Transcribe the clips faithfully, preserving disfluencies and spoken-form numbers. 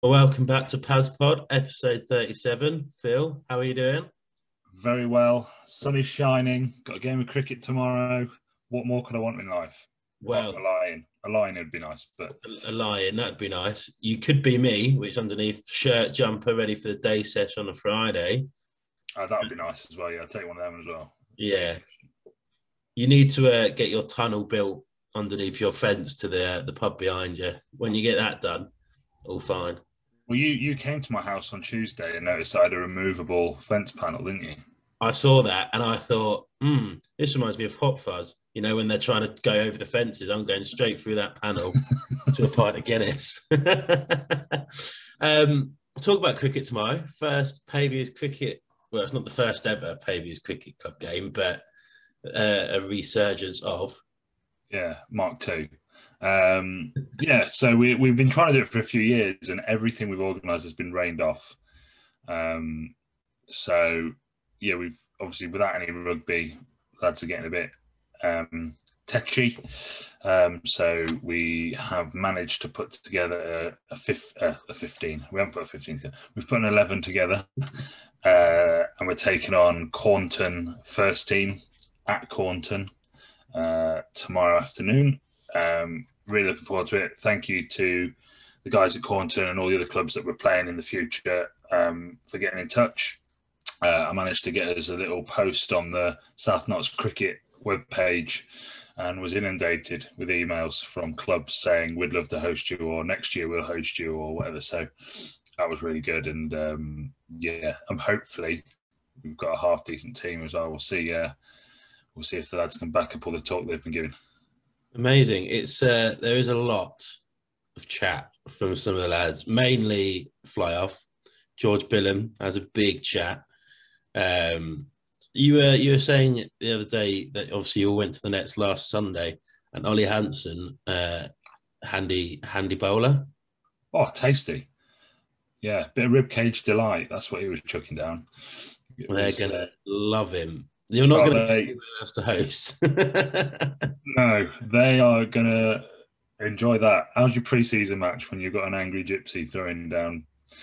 Well, welcome back to PazPod, episode thirty-seven. Phil, how are you doing? Very well. Sun is shining. Got a game of cricket tomorrow. What more could I want in life? Well, a lion. A lion would be nice, but a lion, that'd be nice. You could be me, which underneath shirt, jumper, ready for the day session on a Friday. uh, that would be nice as well. Yeah, I'll take one of them as well. Yeah. You need to uh, get your tunnel built underneath your fence to the the pub behind you. When you get that done, all fine. Well, you, you came to my house on Tuesday and noticed I had a removable fence panel, didn't you? I saw that and I thought, hmm, this reminds me of Hot Fuzz. You know, when they're trying to go over the fences, I'm going straight through that panel to a pint of Guinness. um, we'll talk about cricket tomorrow. First, Paviors cricket. Well, it's not the first ever Paviors Cricket Club game, but uh, a resurgence of. Yeah, Mark two. Um, yeah, so we, we've been trying to do it for a few years and everything we've organised has been rained off. Um, so, yeah, we've obviously, without any rugby, lads are getting a bit um, tetchy. Um, so we have managed to put together a, a, fifth, uh, a fifteen. We haven't put a fifteen together. We've put an eleven together. Uh, and we're taking on Cornton first team at Cornton uh, tomorrow afternoon. Um, really looking forward to it. Thank you to the guys at Cornton and all the other clubs that we're playing in the future um, for getting in touch. Uh, I managed to get us a little post on the South Notts Cricket webpage and was inundated with emails from clubs saying we'd love to host you, or next year we'll host you, or whatever. So that was really good. And um, yeah, I'm hopefully we've got a half decent team as well. We'll see. Uh, we'll see if the lads can back up all the talk they've been giving. Amazing. It's uh, there is a lot of chat from some of the lads, mainly fly off. George Billam has a big chat. Um, you were you were saying the other day that obviously you all went to the Nets last Sunday, and Ollie Hansen, uh, handy handy bowler. Oh, tasty! Yeah, bit of ribcage delight. That's what he was chucking down. It They're was, gonna uh, love him. You're not oh, going to be us to host. No, they are going to enjoy that. How's your pre-season match when you've got an angry gypsy throwing down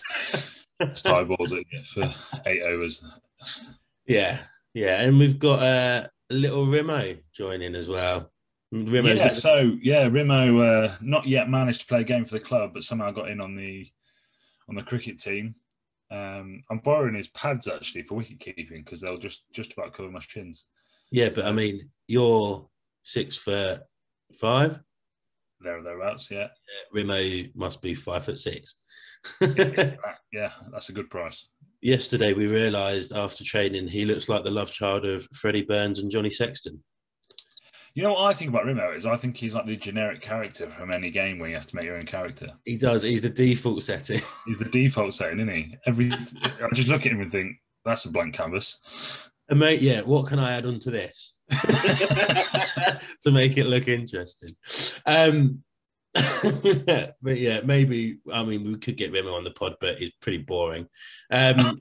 tie balls at you for eight overs? Yeah, yeah, and we've got uh, a little Rimo joining as well. Rimo's yeah, gonna... so yeah, Rimo uh, not yet managed to play a game for the club, but somehow got in on the on the cricket team. Um, I'm borrowing his pads actually for wicket keeping because they'll just just about cover my shins. Yeah, but I mean, you're six foot five. There or thereabouts, yeah. yeah. Rimo must be five foot six. yeah, yeah, that's a good price. Yesterday, we realised after training he looks like the love child of Freddie Burns and Johnny Sexton. You know what I think about Rimo is I think he's like the generic character from any game where you have to make your own character. He does. He's the default setting. He's the default setting, isn't he? Every I just look at him and think that's a blank canvas. And mate, yeah, what can I add on to this to make it look interesting? Um, but yeah, maybe I mean we could get Rimo on the pod, but he's pretty boring. Um,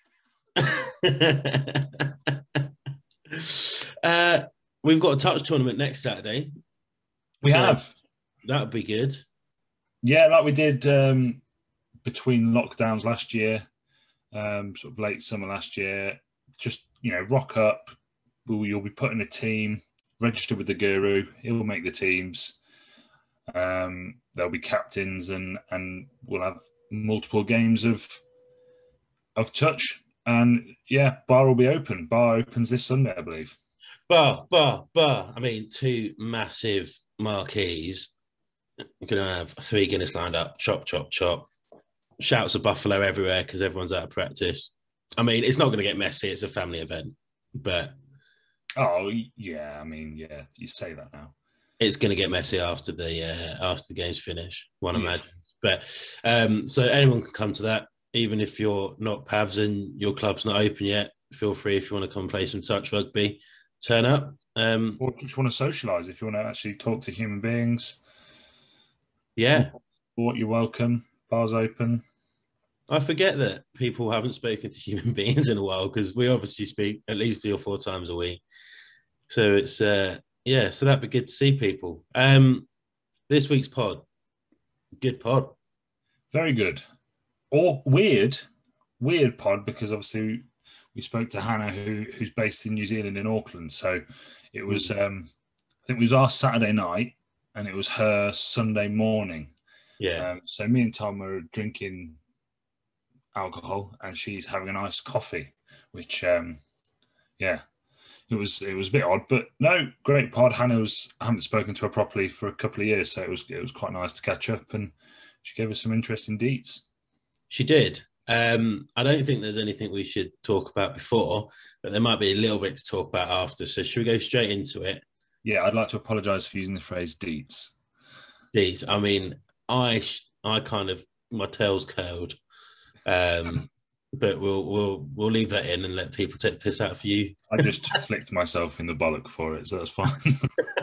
uh, We've got a touch tournament next Saturday. We so have. That would be good. Yeah, like we did um, between lockdowns last year, um, sort of late summer last year. Just, you know, rock up. We'll, you'll be put in a team, register with the guru. He'll make the teams. Um, there'll be captains and, and we'll have multiple games of of touch. And, yeah, bar will be open. Bar opens this Sunday, I believe. Bar, bar, bar. I mean, two massive marquees. You're going to have three Guinness lined up. Chop, chop, chop. Shouts of Buffalo everywhere because everyone's out of practice. I mean, it's not going to get messy. It's a family event. But... Oh, yeah. I mean, yeah, you say that now. It's going to get messy after the uh, after the games finish, one yeah. imagines. But um, so anyone can come to that, even if you're not Pavs and your club's not open yet. Feel free if you want to come play some touch rugby. Turn up. Um, or just want to socialise if you want to actually talk to human beings. Yeah. What you're welcome. Bar's open. I forget that people haven't spoken to human beings in a while because we obviously speak at least three or four times a week. So it's, uh, yeah, so that'd be good to see people. Um, this week's pod, good pod. Very good. or weird, weird pod because obviously we spoke to Hannah, who who's based in New Zealand in Auckland. So it was, mm. um, I think it was our Saturday night, and it was her Sunday morning. Yeah. Um, so me and Tom were drinking alcohol, and she's having a nice coffee, which, um, yeah, it was it was a bit odd, but no, great pod. Hannah was I haven't spoken to her properly for a couple of years, so it was it was quite nice to catch up, and she gave us some interesting deets. She did. Um, I don't think there's anything we should talk about before, but there might be a little bit to talk about after. So should we go straight into it? Yeah, I'd like to apologise for using the phrase deets. Deets. I mean, I I kind of my tail's curled, um, but we'll we'll we'll leave that in and let people take the piss out for you. I just flicked myself in the bollock for it, so that's fine.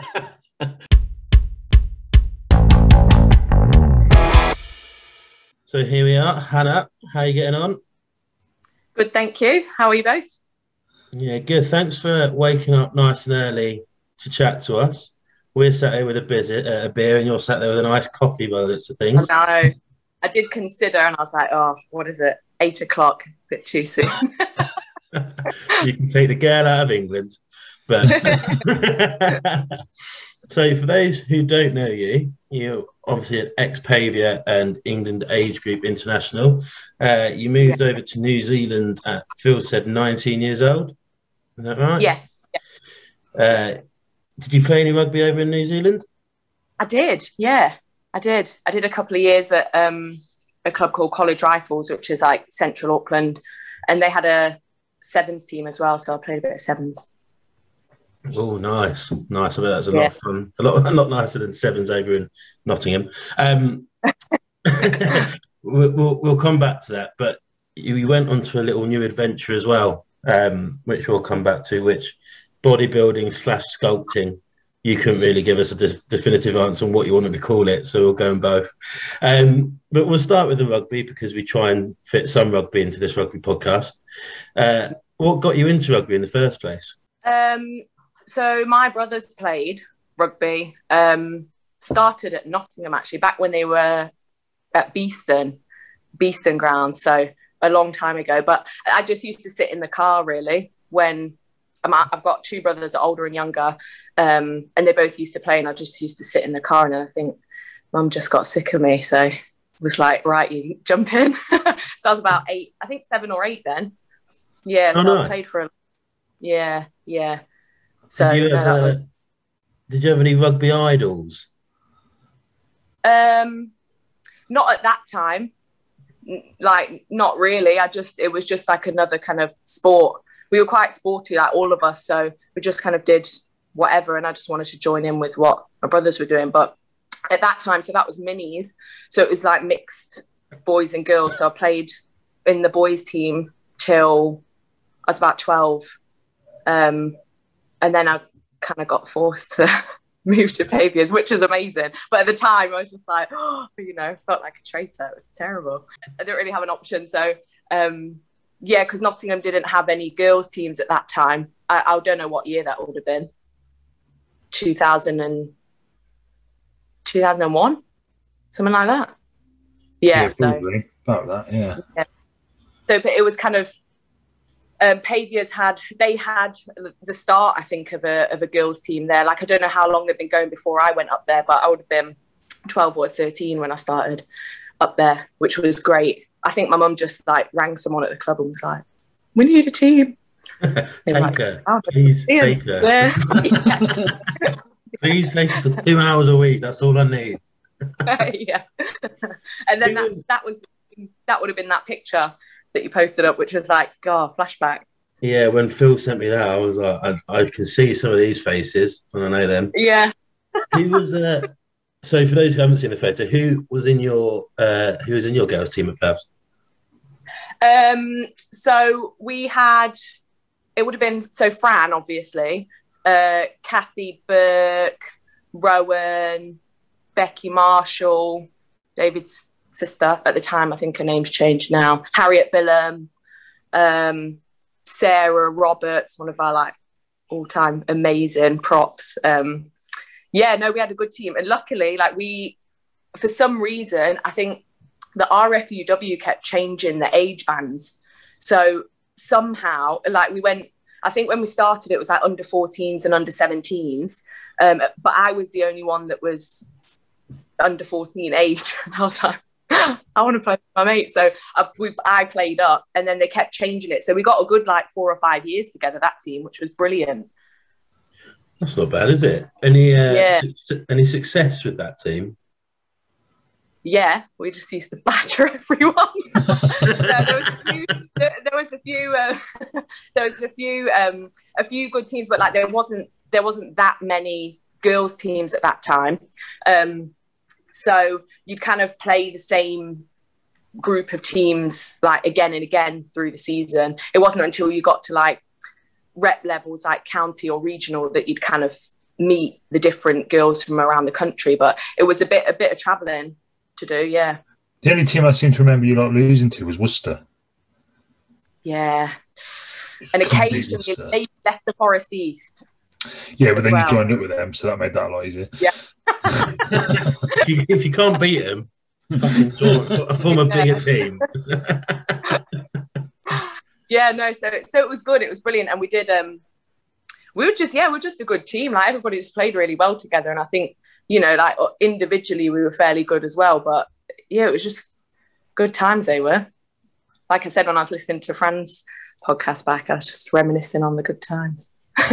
So here we are. Hannah, how are you getting on? Good, thank you. How are you both? Yeah, good. Thanks for waking up nice and early to chat to us. We're sat here with a, busy, uh, a beer and you're sat there with a nice coffee by the looks of things. I know. I did consider and I was like, oh, what is it? Eight o'clock, a bit too soon. You can take the girl out of England. But so for those who don't know you, you're obviously an ex-Pavior and England age group international. Uh, you moved yeah. over to New Zealand at, Phil said, nineteen years old. Is that right? Yes. Uh, did you play any rugby over in New Zealand? I did, yeah. I did. I did a couple of years at um, a club called College Rifles, which is like central Auckland. And they had a sevens team as well, so I played a bit of sevens. Oh, nice, nice. I bet that's a yeah. lot of fun. A lot, a lot nicer than sevens over in Nottingham. Um, we'll, we'll, we'll come back to that, but you went on to a little new adventure as well, um, which we'll come back to. Which bodybuilding slash sculpting. You couldn't really give us a de- definitive answer on what you wanted to call it, so we'll go on both. Um, but we'll start with the rugby because we try and fit some rugby into this rugby podcast. Uh, what got you into rugby in the first place? Um. So my brothers played rugby, um, started at Nottingham, actually, back when they were at Beeston, Beeston grounds, so a long time ago. But I just used to sit in the car, really, when I'm, I've got two brothers, older and younger, um, and they both used to play, and I just used to sit in the car, and I think Mum just got sick of me, so was like, right, you jump in. So I was about eight, I think seven or eight then. Yeah, so oh, nice. I played for a... Yeah, yeah. So, did, you no, ever, was... did you have any rugby idols? Um, not at that time. Like, not really. I just, it was just like another kind of sport. We were quite sporty, like all of us. So we just kind of did whatever. And I just wanted to join in with what my brothers were doing. But at that time, so that was minis. So it was like mixed boys and girls. So I played in the boys team till I was about twelve. Um, And then I kind of got forced to move to Paviors, which was amazing. But at the time, I was just like, oh, you know, felt like a traitor. It was terrible. I didn't really have an option. So, um, yeah, because Nottingham didn't have any girls' teams at that time. I, I don't know what year that would have been. two thousand and two thousand one? Something like that. Yeah, yeah so. Probably. About that, yeah. yeah. So, but it was kind of, Um, Paviors had, they had the start, I think, of a of a girls' team there. Like, I don't know how long they've been going before I went up there, but I would have been twelve or thirteen when I started up there, which was great. I think my mum just, like, rang someone at the club and was like, we need a team. Take like, her. oh, Please take her. Yeah. Please take her for two hours a week. That's all I need. Yeah. And then that's, that was, that would have been that picture that you posted up, which was like, God, flashback. Yeah, when Phil sent me that, I was like, I, I can see some of these faces, and I know them. Yeah. Who was uh, so for those who haven't seen the photo, who was in your uh, who was in your girls' team at Pavs? Um, so we had, it would have been so Fran, obviously, uh, Kathy Burke, Rowan, Becky Marshall, David's sister at the time, I think her name's changed now, Harriet Billam, um, Sarah Roberts, one of our like all-time amazing props. Um, yeah, no, we had a good team, and luckily, like we, for some reason, I think the R F U W kept changing the age bands. So somehow, like we went, I think when we started, it was like under fourteens and under seventeens. Um, but I was the only one that was under fourteen age. And I was like, I want to play with my mate. So I, we, I played up, and then they kept changing it. So we got a good like four or five years together, that team, which was brilliant. That's not bad, is it? Any uh, Yeah. su- any success with that team? Yeah, we just used to batter everyone. No, there was a few. There, there was a few. Uh, there was a few. Um, a few good teams, but like there wasn't. There wasn't that many girls' teams at that time. Um, so you'd kind of play the same group of teams like again and again through the season. It wasn't until you got to like rep levels, like county or regional, that you'd kind of meet the different girls from around the country. But it was a bit, a bit of travelling to do, yeah. The only team I seem to remember you not losing to was Worcester. Yeah. And occasionally they Leicester Forest East. Yeah, but then well. you joined up with them, so that made that a lot easier. Yeah. if, you, if you can't beat them, fucking form, form a bigger team. Yeah, no, so so it was good. It was brilliant. And we did, um, we were just, yeah, we were just a good team. Like everybody just played really well together. And I think, you know, like individually we were fairly good as well. But yeah, it was just good times they were. Like I said, when I was listening to Fran's podcast back, I was just reminiscing on the good times.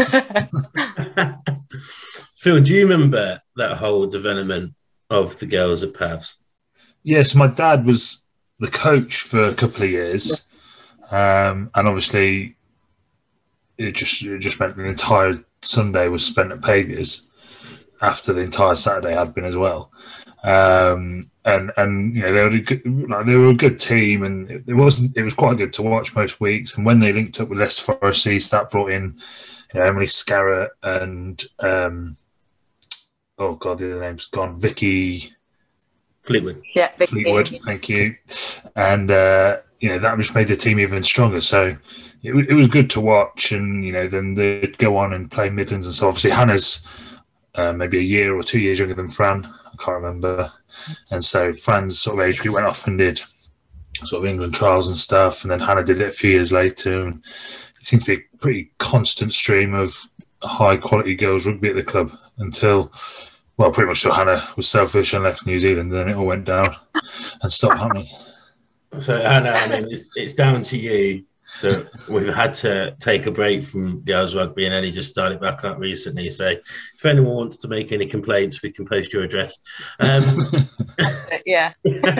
Phil, do you remember that whole development of the girls at Pavs? Yes, my dad was the coach for a couple of years. Um, and obviously, it just it just meant the entire Sunday was spent at Paviors after the entire Saturday had been as well. Um, and and you know they were a good, like, they were a good team, and it, it wasn't it was quite good to watch most weeks. And when they linked up with Leicester Forest East, that brought in you know, Emily Scarrett and um, oh god, the other name's gone, Vicky Fleetwood. Yeah, Vicky. Fleetwood. Thank you. And. Uh, You know, that just made the team even stronger. So it, it was good to watch. And, you know, then they'd go on and play Midlands. And so obviously Hannah's uh, maybe a year or two years younger than Fran. I can't remember. And so Fran's sort of age group went off and did sort of England trials and stuff. And then Hannah did it a few years later. And it seemed to be a pretty constant stream of high quality girls rugby at the club until, well, pretty much till Hannah was selfish and left New Zealand. And then it all went down and stopped happening. So, Hannah, I mean, it's, it's down to you that we've had to take a break from girls rugby and only just started back up recently. So, if anyone wants to make any complaints, we can post your address. Um, yeah.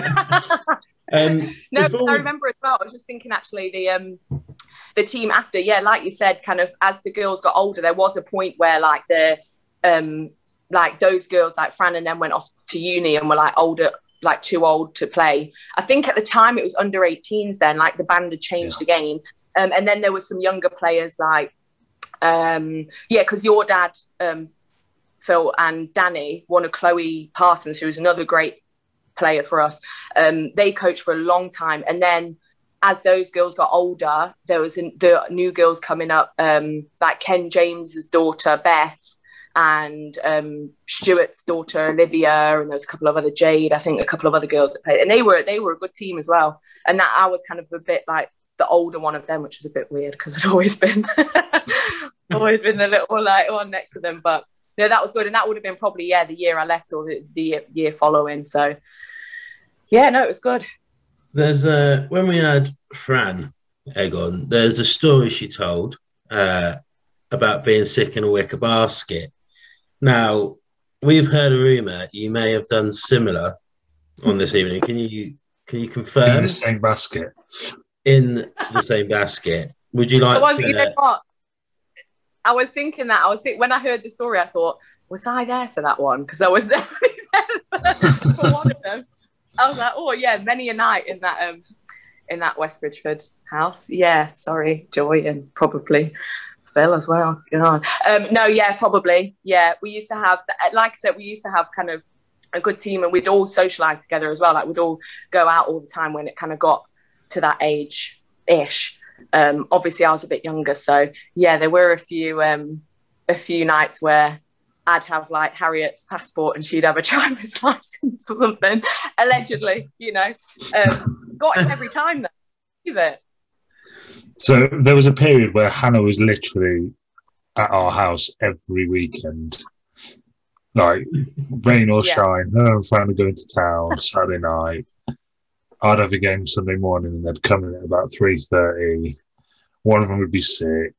um, no, we... I remember as well. I was just thinking, actually, the um, the team after, yeah, like you said, kind of as the girls got older, there was a point where, like the um, like those girls, like Fran, and then went off to uni and were like older. Like too old to play. I think at the time it was under eighteens then, like the band had changed yeah. again. Um, and then there were some younger players like, um, yeah, because your dad, um, Phil, and Danny, one of Chloe Parsons, who was another great player for us, um, they coached for a long time. And then as those girls got older, there was a, the new girls coming up, um, like Ken James's daughter, Beth, and um, Stuart's daughter Olivia, and there was a couple of other Jade, I think a couple of other girls that played, and they were they were a good team as well. And that I was kind of a bit like the older one of them, which was a bit weird because I'd always been always been the little like one next to them. But no, that was good, and that would have been probably yeah the year I left or the, the year following. So yeah, no, it was good. There's a when we had Fran Egg on, there's a story she told uh, about being sick in a wicker basket. Now, we've heard a rumour you may have done similar on this evening. Can you can you confirm? In the same basket. In the same basket. Would you like I was, to... You know what? I was thinking that. I was think, when I heard the story, I thought, was I there for that one? Because I was definitely there for, for one of them. I was like, oh yeah, many a night in that um in that West Bridgeford house. Yeah, sorry, Joy, and probably Phil as well. God. Um, no, yeah, probably. Yeah, we used to have, like I said, we used to have kind of a good team, and we'd all socialise together as well. Like we'd all go out all the time when it kind of got to that age-ish. Um, obviously, I was a bit younger, so yeah, there were a few um, a few nights where I'd have like Harriet's passport and she'd have a driver's license or something, allegedly, you know. Um, got it every time, though. Give it. So there was a period where Hannah was literally at our house every weekend. Like, rain or Yeah. shine, her and Fran would go into town Saturday night. I'd have a game Sunday morning and they'd come in at about three thirty. One of them would be sick.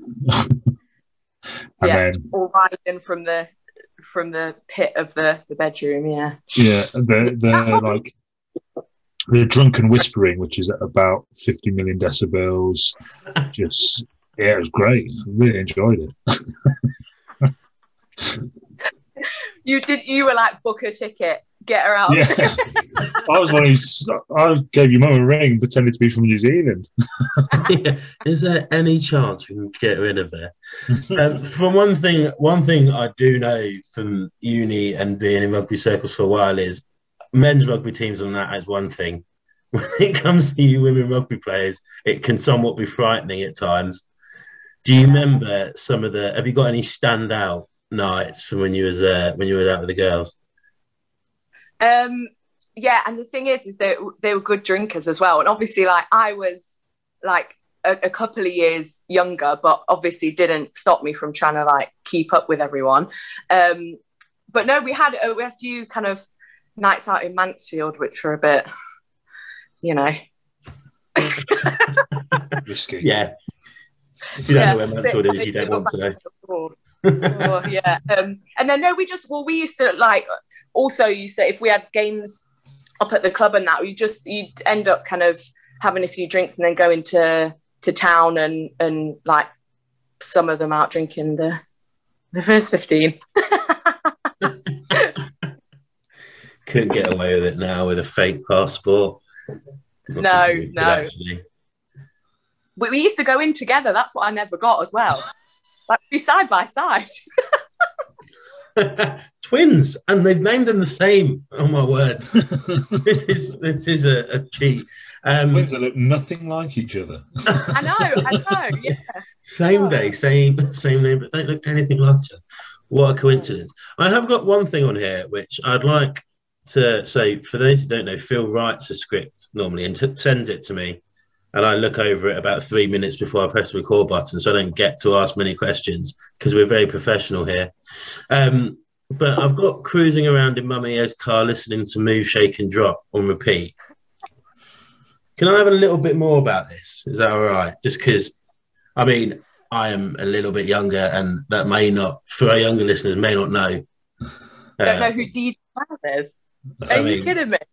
And yeah, then, or riding from the from the pit of the, the bedroom, yeah. yeah, the the like the drunken whispering, which is at about fifty million decibels. Just yeah, it was great. I really enjoyed it. You did. You were like, book a ticket, get her out. Yeah, I was one who I gave your mum a ring and pretended to be from New Zealand. Yeah. Is there any chance we can get rid of her? Um, from one thing, one thing I do know from uni and being in rugby circles for a while is men's rugby teams and that is one thing. When it comes to you women rugby players, it can somewhat be frightening at times. Do you remember some of the? Have you got any standout nights from when you was uh, when you were out with the girls? Um, yeah, and the thing is, is they they were good drinkers as well, and obviously, like I was like a, a couple of years younger, but obviously didn't stop me from trying to like keep up with everyone. Um, but no, we had a, we had a few kind of nights out in Mansfield, which were a bit, you know, Risky. Yeah. If you don't Yeah, know where Mansfield bit- is, you don't want to know. Oh, oh, yeah. Um, and then no, we just well, we used to like also used to if we had games up at the club and that, you just you'd end up kind of having a few drinks and then going to to town and and like some of them out drinking the the first fifteen. Couldn't get away with it now with a fake passport. Not No, something we could no. actually- we, we used to go in together. That's what I never got as well. Like be side by side. Twins, and they've named them the same. Oh my word! this is this is a, a cheat. Um, Twins that look nothing like each other. I know, I know. Yeah. Same day, same same name, but don't look anything like each other. What a coincidence! I have got one thing on here which I'd like to say. For those who don't know, Phil writes a script normally and t- sends it to me, and I look over it about three minutes before I press the record button, so I don't get to ask many questions because we're very professional here. Um, but I've got cruising around in Mummy O's car listening to Move, Shake and Drop on repeat. Can I have a little bit more about this? Is that all right? Just because, I mean, I am a little bit younger and that may not, for our younger listeners, may not know. I don't know Uh, who D J Maz is. Are I you mean- kidding me?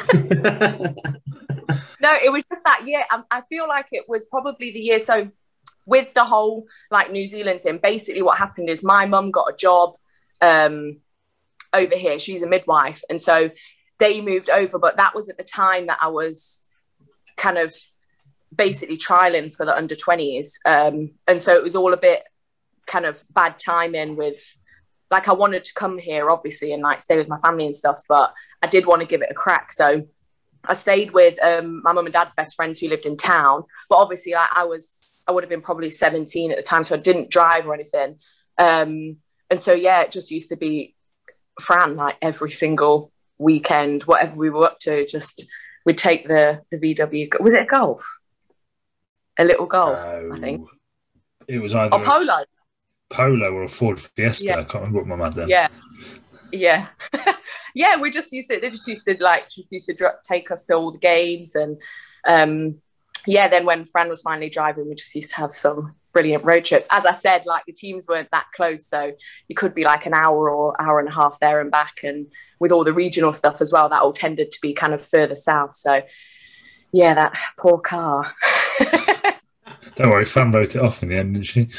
No, it was just that year. I, I feel like it was probably the year. So with the whole like New Zealand thing, basically what happened is my mum got a job um, over here. She's a midwife. And so they moved over. But that was at the time that I was kind of basically trialing for the under twenties. Um, and so it was all a bit kind of bad timing with, like I wanted to come here, obviously, and like stay with my family and stuff. But I did want to give it a crack. So I stayed with um, my mum and dad's best friends who lived in town, but obviously I, I was, I would have been probably seventeen at the time, so I didn't drive or anything. Um, and so, yeah, it just used to be Fran, like every single weekend, whatever we were up to, just we'd take the, the V W, was it a Golf? A little Golf, Oh, I think. It was either Or Polo. a Polo or a Ford Fiesta. Yeah. I can't remember what mum had then. Yeah. Yeah. Yeah, we just used to, they just used to like, just used to dr- take us to all the games. And um, yeah, then when Fran was finally driving, we just used to have some brilliant road trips. As I said, like the teams weren't that close. So you could be like an hour or hour and a half there and back. And with all the regional stuff as well, that all tended to be kind of further south. So yeah, that poor car. Don't worry, Fran wrote it off in the end, didn't she?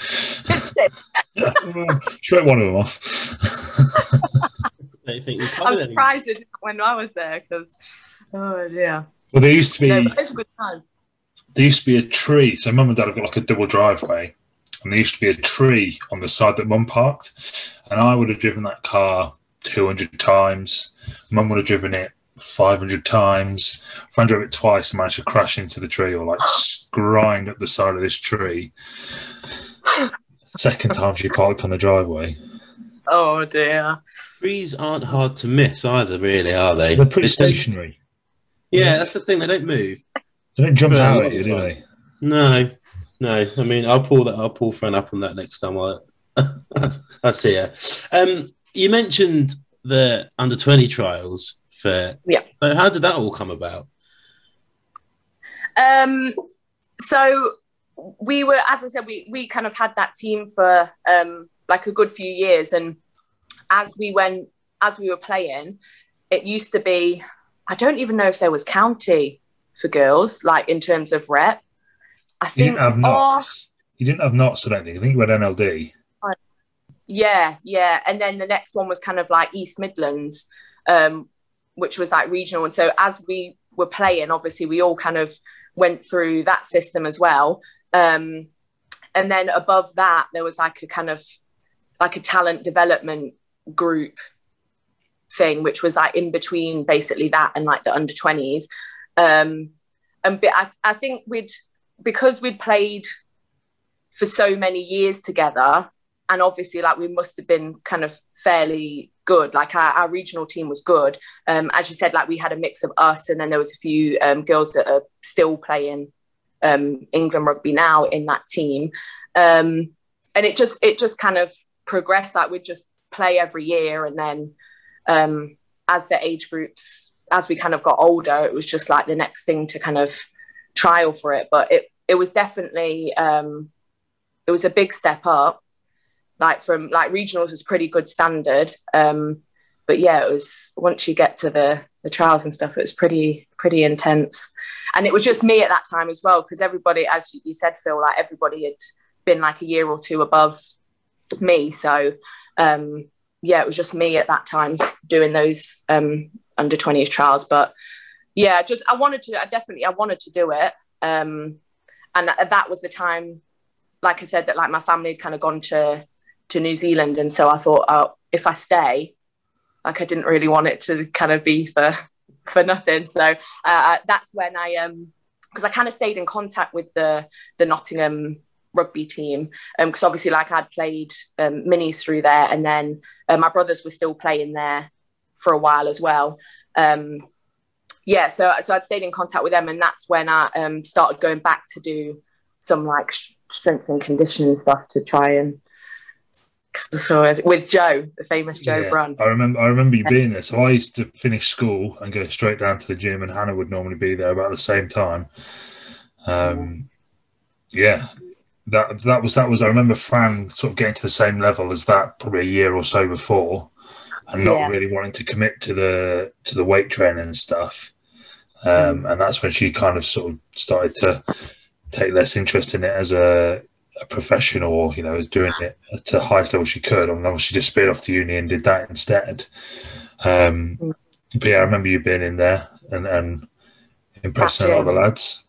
She wrote one of them off. Don't think we I'm covered anything. surprised it, when I was there because, oh yeah. Well, there used to be No, but those were good times. there used to be a tree. So mum and dad have got like a double driveway, and there used to be a tree on the side that mum parked, and I would have driven that car two hundred times. Mum would have driven it five hundred times. Fran drove it twice and managed to crash into the tree or like grind up the side of this tree. Second time she parked on the driveway. Oh dear. Trees aren't hard to miss either, really, are they? They're pretty It's just- stationary. yeah, that's the thing. They don't move. They don't jump For a out long at you, do time. they? No, no. I mean, I'll pull that. I'll pull Fran up on that next time I, I see her. Um, you mentioned the under twenty trials for. Yeah. So how did that all come about? Um, so we were, as I said, we we kind of had that team for um like a good few years, and as we went, as we were playing, it used to be, I don't even know if there was county for girls, like in terms of rep. I You think didn't have knots. You didn't have knots, I don't think. I think you had N L D. Yeah, yeah. And then the next one was kind of like East Midlands, um, which was like regional. And so as we were playing, obviously we all kind of went through that system as well. Um, and then above that, there was like a kind of like a talent development group thing, which was like in between basically that and like the under twenties. Um, and but I, I think we'd, because we'd played for so many years together, and obviously like we must have been kind of fairly good. Like our, our regional team was good. Um, as you said, like we had a mix of us, and then there was a few um, girls that are still playing um, England rugby now in that team. Um, and it just, it just kind of progressed. Like we'd just play every year. And then um, as the age groups, as we kind of got older, it was just like the next thing to kind of trial for it. But it, it was definitely, um, it was a big step up. Like from like regionals was pretty good standard. Um, but yeah, it was, once you get to the, the trials and stuff, it was pretty, pretty intense. And it was just me at that time as well, because everybody, as you said, Phil, like everybody had been like a year or two above me. So um, yeah, it was just me at that time doing those um, under twenties trials. But yeah, just, I wanted to, I definitely, I wanted to do it. Um, and that was the time, like I said, that like my family had kind of gone to, to New Zealand. And so I thought, oh, if I stay, like I didn't really want it to kind of be for, for nothing. So uh, that's when I, um, because I kind of stayed in contact with the, the Nottingham rugby team. Um, because obviously like I'd played um, minis through there, and then uh, my brothers were still playing there for a while as well. Um, yeah, so, so I'd stayed in contact with them, and that's when I um, started going back to do some like strength and conditioning stuff to try and, so with Joe, the famous Joe Yeah, Brun. I remember I remember you being there. So I used to finish school and go straight down to the gym, and Hannah would normally be there about the same time. Um, yeah, that that was that was. I remember Fran sort of getting to the same level as that probably a year or so before, and not Yeah. really wanting to commit to the to the weight training and stuff. Um, Mm. And that's when she kind of sort of started to take less interest in it as a a professional, or you know, was doing it to the highest level she could. And obviously just spit off the uni and did that instead. Um, Mm. but yeah, I remember you being in there and, and impressing a lot of the lads.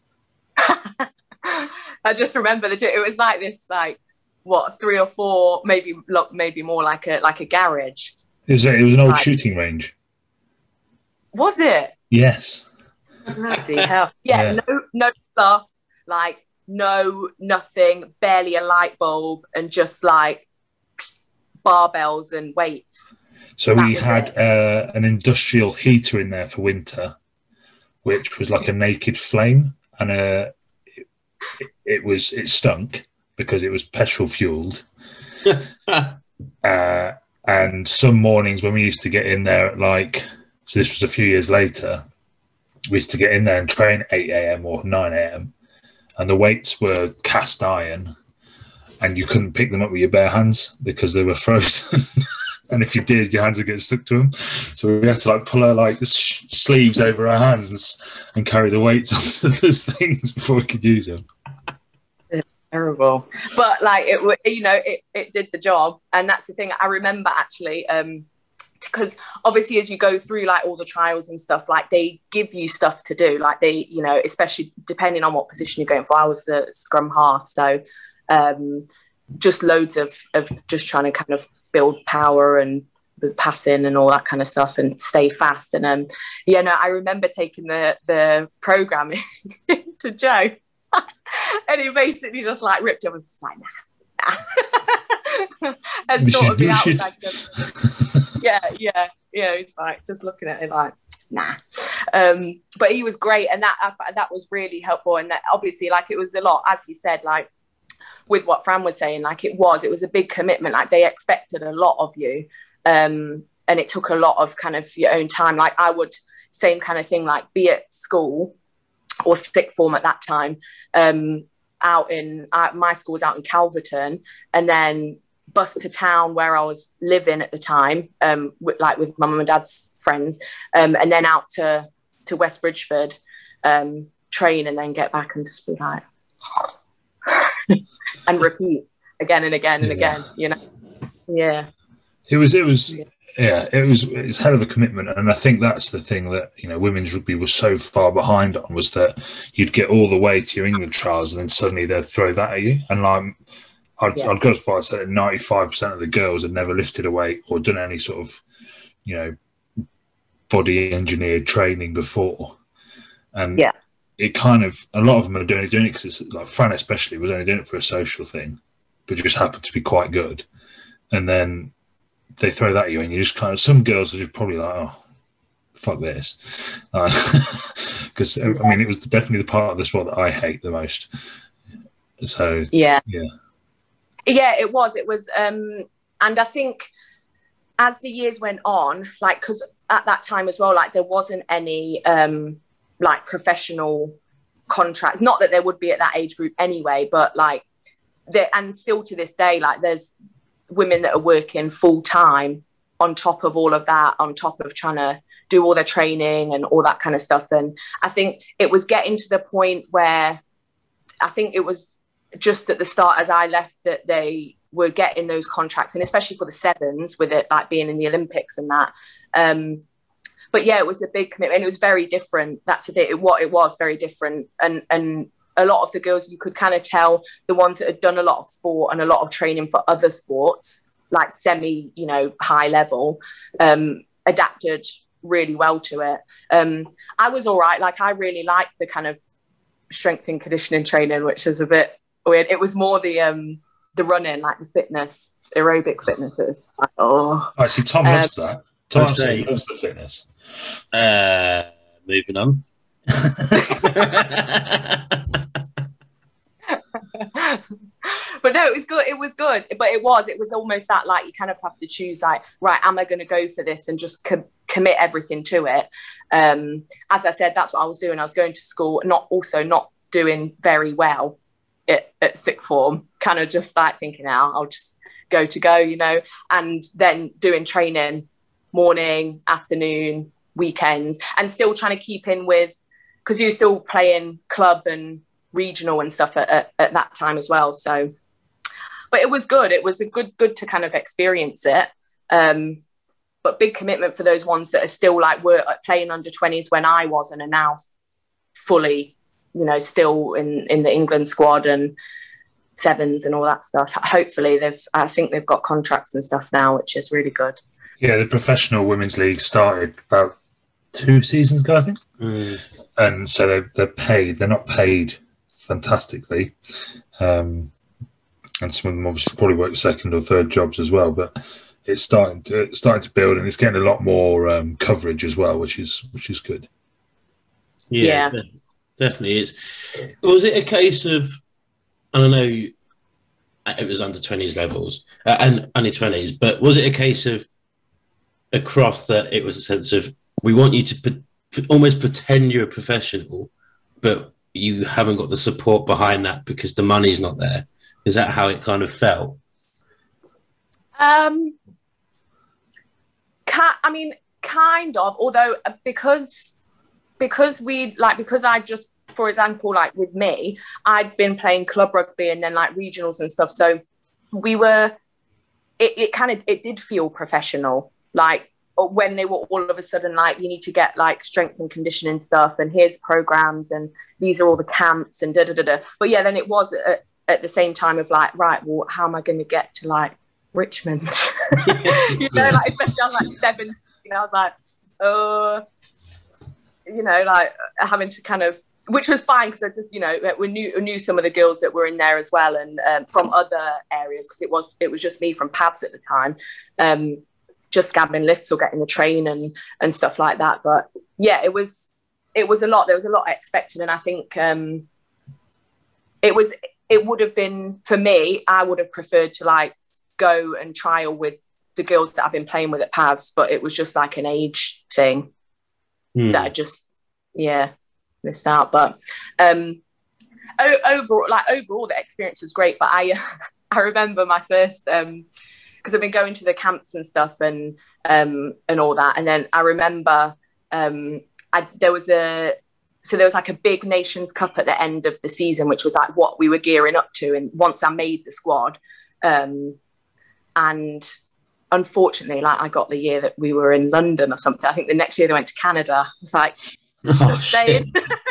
I just remember the it was like this, like what three or four, maybe look, maybe more like a like a garage. It was, a, it was an old Right. shooting range. Was it? Yes. Bloody hell! Yeah, Yeah. no, no stuff, like no nothing, barely a light bulb, and just like barbells and weights. So That we was had it. uh, an industrial heater in there for winter, which was like a naked flame, and uh, it, it was it stunk because it was petrol fueled. Uh, and some mornings when we used to get in there at like, so this was a few years later, we used to get in there and train eight a.m. or nine a.m. and the weights were cast iron, and you couldn't pick them up with your bare hands because they were frozen. And if you did, your hands would get stuck to them. So we had to like pull our like sh- sleeves over our hands and carry the weights onto those things before we could use them. Terrible, but like it w- you know it, it did the job. And that's the thing I remember actually, um because obviously as you go through like all the trials and stuff, like they give you stuff to do, like they, you know, especially depending on what position you're going for. I was a scrum half, so um just loads of of just trying to kind of build power and the passing and all that kind of stuff and stay fast. And um yeah, no, I remember taking the the program to Joe. And he basically just like ripped it. I was just like, nah, nah. and Which sort of is be out of bullshit. that. Yeah, yeah, yeah. He's like just looking at it like, nah. Um, but he was great, and that that was really helpful. And that obviously, like, it was a lot, as he said, like with what Fran was saying, like it was, it was a big commitment. Like they expected a lot of you, um, and it took a lot of kind of your own time. Like I would, same kind of thing, like be at school or sixth form at that time. Um, out in uh, my school was out in Calverton, and then bus to town where I was living at the time, um, with, like with my mum and dad's friends, um, and then out to to West Bridgeford, um, train, and then get back and just be like and repeat again and again and Yeah. again. You know, yeah. It was. It was. Yeah, it was. It's hell of a commitment, and I think that's the thing that you know women's rugby was so far behind on, was that you'd get all the way to your England trials, and then suddenly they'd throw that at you. And like, I'd, Yeah. I'd go as far as say that ninety-five percent of the girls had never lifted a weight or done any sort of, you know, body engineered training before, and Yeah. it kind of a lot of them are doing it doing it because like Fran especially was only doing it for a social thing, but just happened to be quite good, and then they throw that at you, and you just kind of, some girls are just probably like, oh, fuck this. Because, uh, I mean, it was definitely the part of the sport that I hate the most. So, Yeah. yeah. Yeah, it was. It was. Um, and I think as the years went on, like, because at that time as well, like, there wasn't any, um, like, professional contracts. Not that there would be at that age group anyway, but, like, there, and still to this day, like, there's women that are working full time on top of all of that, on top of trying to do all their training and all that kind of stuff. And I think it was getting to the point where I think it was just at the start as I left that they were getting those contracts, and especially for the sevens with it like being in the Olympics and that. Um, but yeah, it was a big commitment. It was very different. That's the thing. It, what it was very different. And, and, a lot of the girls, you could kind of tell the ones that had done a lot of sport and a lot of training for other sports, like semi, you know, high level, um, adapted really well to it. Um, I was all right. Like, I really liked the kind of strength and conditioning training, which is a bit weird. It was more the um, the running, like the fitness, aerobic fitness. It was like, oh. I see. Tom Um, loves that. Tom I'd absolutely say- loves the fitness. Uh, moving on. But no, it was good. It was good. But it was, it was almost that, like, you kind of have to choose, like, right, am I going to go for this and just co- commit everything to it? Um, as I said, that's what I was doing. I was going to school, not also not doing very well at, at sixth form, kind of just like thinking, now I'll just go to go, you know, and then doing training morning, afternoon, weekends, and still trying to keep in with, because you're still playing club and regional and stuff at, at, at that time as well. So, but it was good. It was a good, good to kind of experience it. Um, but big commitment for those ones that are still like were playing under twenties when I was, and are now fully, you know, still in, in the England squad and sevens and all that stuff. Hopefully they've, I think they've got contracts and stuff now, which is really good. Yeah, the professional women's league started about two seasons ago, I think. Mm. And so they're, they're paid. They're not paid fantastically. Um, and some of them obviously probably work second or third jobs as well. But it's starting to it's starting to build, and it's getting a lot more um, coverage as well, which is which is good. Yeah, Yeah. def- definitely. It's was it a case of, I don't know, it was under twenties levels uh, and under twenties, but was it a case of across that it was a sense of, we want you to pre- pre- almost pretend you're a professional, but you haven't got the support behind that because the money's not there? Is that how it kind of felt? Um, ca- I mean, kind of, although uh, because because we like because I just, for example, like with me, I'd been playing club rugby and then like regionals and stuff, so we were it, it kind of it did feel professional, like when they were all of a sudden like, you need to get like strength and conditioning stuff, and here's programs, and these are all the camps, and da da da da. But yeah, then it was at, at the same time of like, right, well, how am I going to get to like Richmond? You know, like especially I'm like seventeen, I was like, oh, you know, like having to kind of which was fine because I just, you know, we knew knew some of the girls that were in there as well, and um, from other areas, because it was it was just me from Pavs at the time, um, just scabbing lifts or getting the train and and stuff like that. But yeah, it was it was a lot. There was a lot expected, and I think um, it was it would have been for me. I would have preferred to like go and trial with the girls that I've been playing with at Pavs, but it was just like an age thing mm. that I just yeah. missed out. But um o- overall like overall the experience was great. But I I remember my first um because I've been going to the camps and stuff and um and all that, and then I remember um I there was a so there was like a big Nations Cup at the end of the season, which was like what we were gearing up to, and once I made the squad, um and unfortunately like I got the year that we were in London or something. I think the next year they went to Canada. It's like Oh, shit.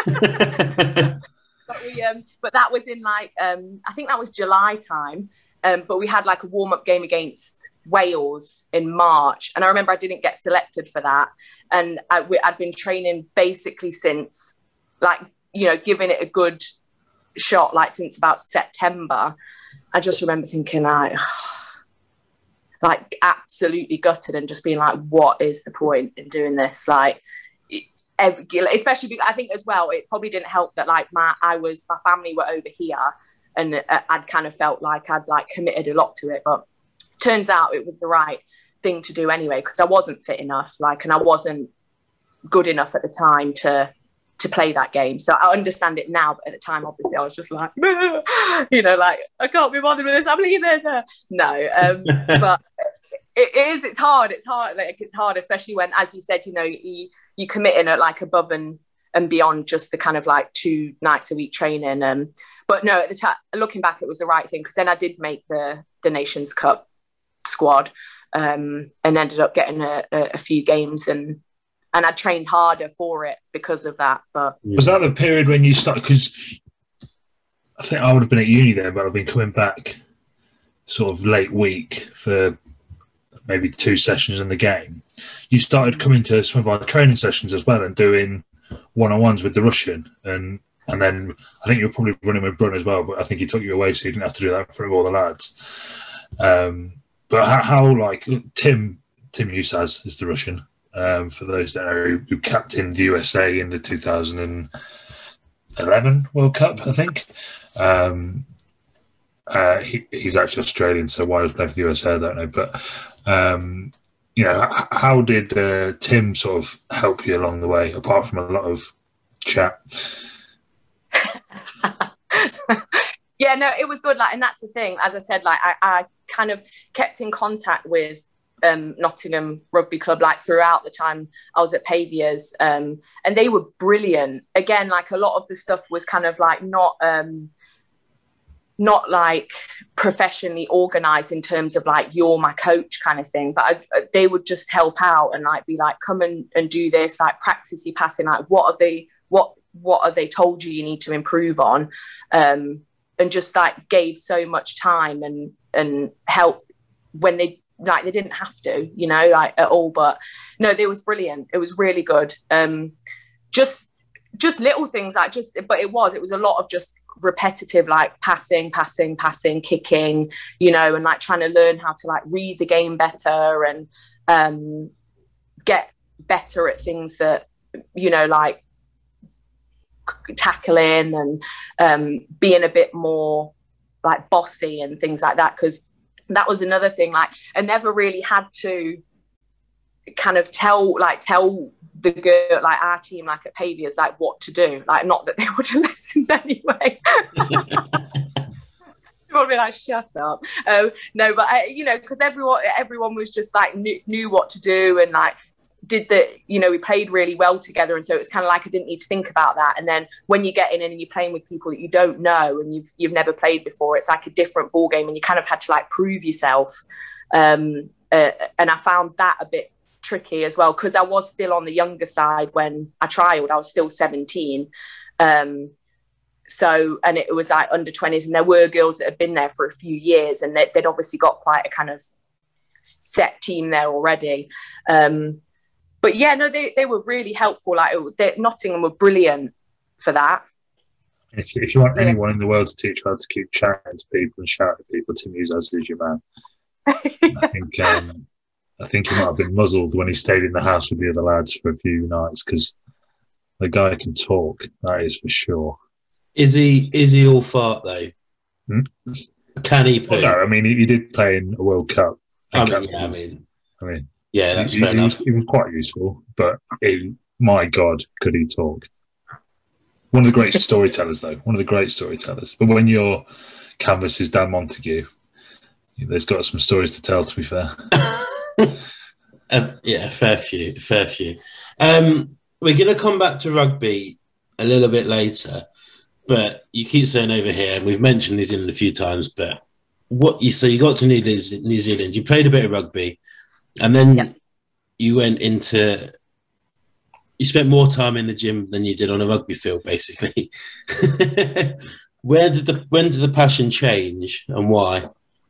but we um but that was in like um I think that was July time, um but we had like a warm-up game against Wales in March, and I remember I didn't get selected for that, and I, we, I'd been training basically since like, you know, giving it a good shot like since about September. I just remember thinking like like absolutely gutted and just being like, what is the point in doing this? Like Every, especially because I think as well it probably didn't help that like my I was my family were over here, and uh, I'd kind of felt like I'd like committed a lot to it, but turns out it was the right thing to do anyway, because I wasn't fit enough like and I wasn't good enough at the time to to play that game. So I understand it now, but at the time obviously I was just like you know, like I can't be bothered with this, I'm leaving. No um but it is it's hard it's hard like it's hard, especially when, as you said, you know, you you commit in at like above and and beyond just the kind of like two nights a week training. Um but no, at the time looking back it was the right thing, because then I did make the the Nations Cup squad, um and ended up getting a, a, a few games, and and I trained harder for it because of that. But was that the period when you started, because I think I would have been at uni then, but I've been coming back sort of late week for maybe two sessions in the game. You started coming to some of our training sessions as well and doing one-on-ones with the Russian, and and then I think you were probably running with Brun as well, but I think he took you away so you didn't have to do that in front of all the lads. Um, but how, how like Tim Tim Usaz is the Russian, um, for those that know, who, who captained the U S A in the two thousand eleven World Cup, I think. Um, uh, he, he's actually Australian, so why he was playing for the U S A I don't know, but Um, you know, how did uh, Tim sort of help you along the way, apart from a lot of chat? Yeah, no, it was good. Like, and that's the thing. As I said, like I, I kind of kept in contact with um, Nottingham Rugby Club like throughout the time I was at Paviors, um, and they were brilliant. Again, like a lot of the stuff was kind of like not. Um, not like professionally organized in terms of like you're my coach kind of thing, but I, they would just help out and like be like, come and, and do this, like practice your passing, like what have they what what have they told you you need to improve on, um and just like gave so much time and and help when they like they didn't have to, you know, like at all. But no, it was brilliant, it was really good. um just just little things like just but it was it was a lot of just repetitive like passing passing passing kicking, you know, and like trying to learn how to like read the game better and um get better at things that, you know, like tackling and um being a bit more like bossy and things like that, because that was another thing. Like I never really had to kind of tell like tell the girl, like our team, like at Paviors, like what to do. Like not that they would have listened anyway. Probably like shut up. Um, no, but I, you know, because everyone everyone was just like knew, knew what to do, and like did the, you know, we played really well together, and so it was kind of like I didn't need to think about that. And then when you get in and you're playing with people that you don't know and you've you've never played before, it's like a different ball game, and you kind of had to like prove yourself. Um, uh, and I found that a bit tricky as well, because I was still on the younger side when I trialed. I was still seventeen. Um, so, and it was like under twenties, and there were girls that had been there for a few years, and they, they'd obviously got quite a kind of set team there already. Um, but yeah, no, they, they were really helpful. Like they, Nottingham were brilliant for that. If you, if you want Yeah. anyone in the world to teach how to keep chatting to people and shouting at people, Tim Uzaz is your man. I think um, I think he might have been muzzled when he stayed in the house with the other lads for a few nights, because the guy can talk. That is for sure. Is he? Is he all fart though? Hmm? Can he poo? Well, no, I mean he, he did play in a World Cup. I mean, yeah, I mean, I mean, yeah, that's he, fair he, enough. He was quite useful, but he, my God, could he talk? One of the great storytellers, though. One of the great storytellers. But when your canvas is Dan Montague, there's got some stories to tell, to be fair. um, yeah, fair few, fair few. Um, we're going to come back to rugby a little bit later, but you keep saying over here, and we've mentioned New Zealand a few times, but what you so you got to New, New Zealand, you played a bit of rugby, and then yeah. you went into... You spent more time in the gym than you did on a rugby field, basically. Where did the when did the passion change and why?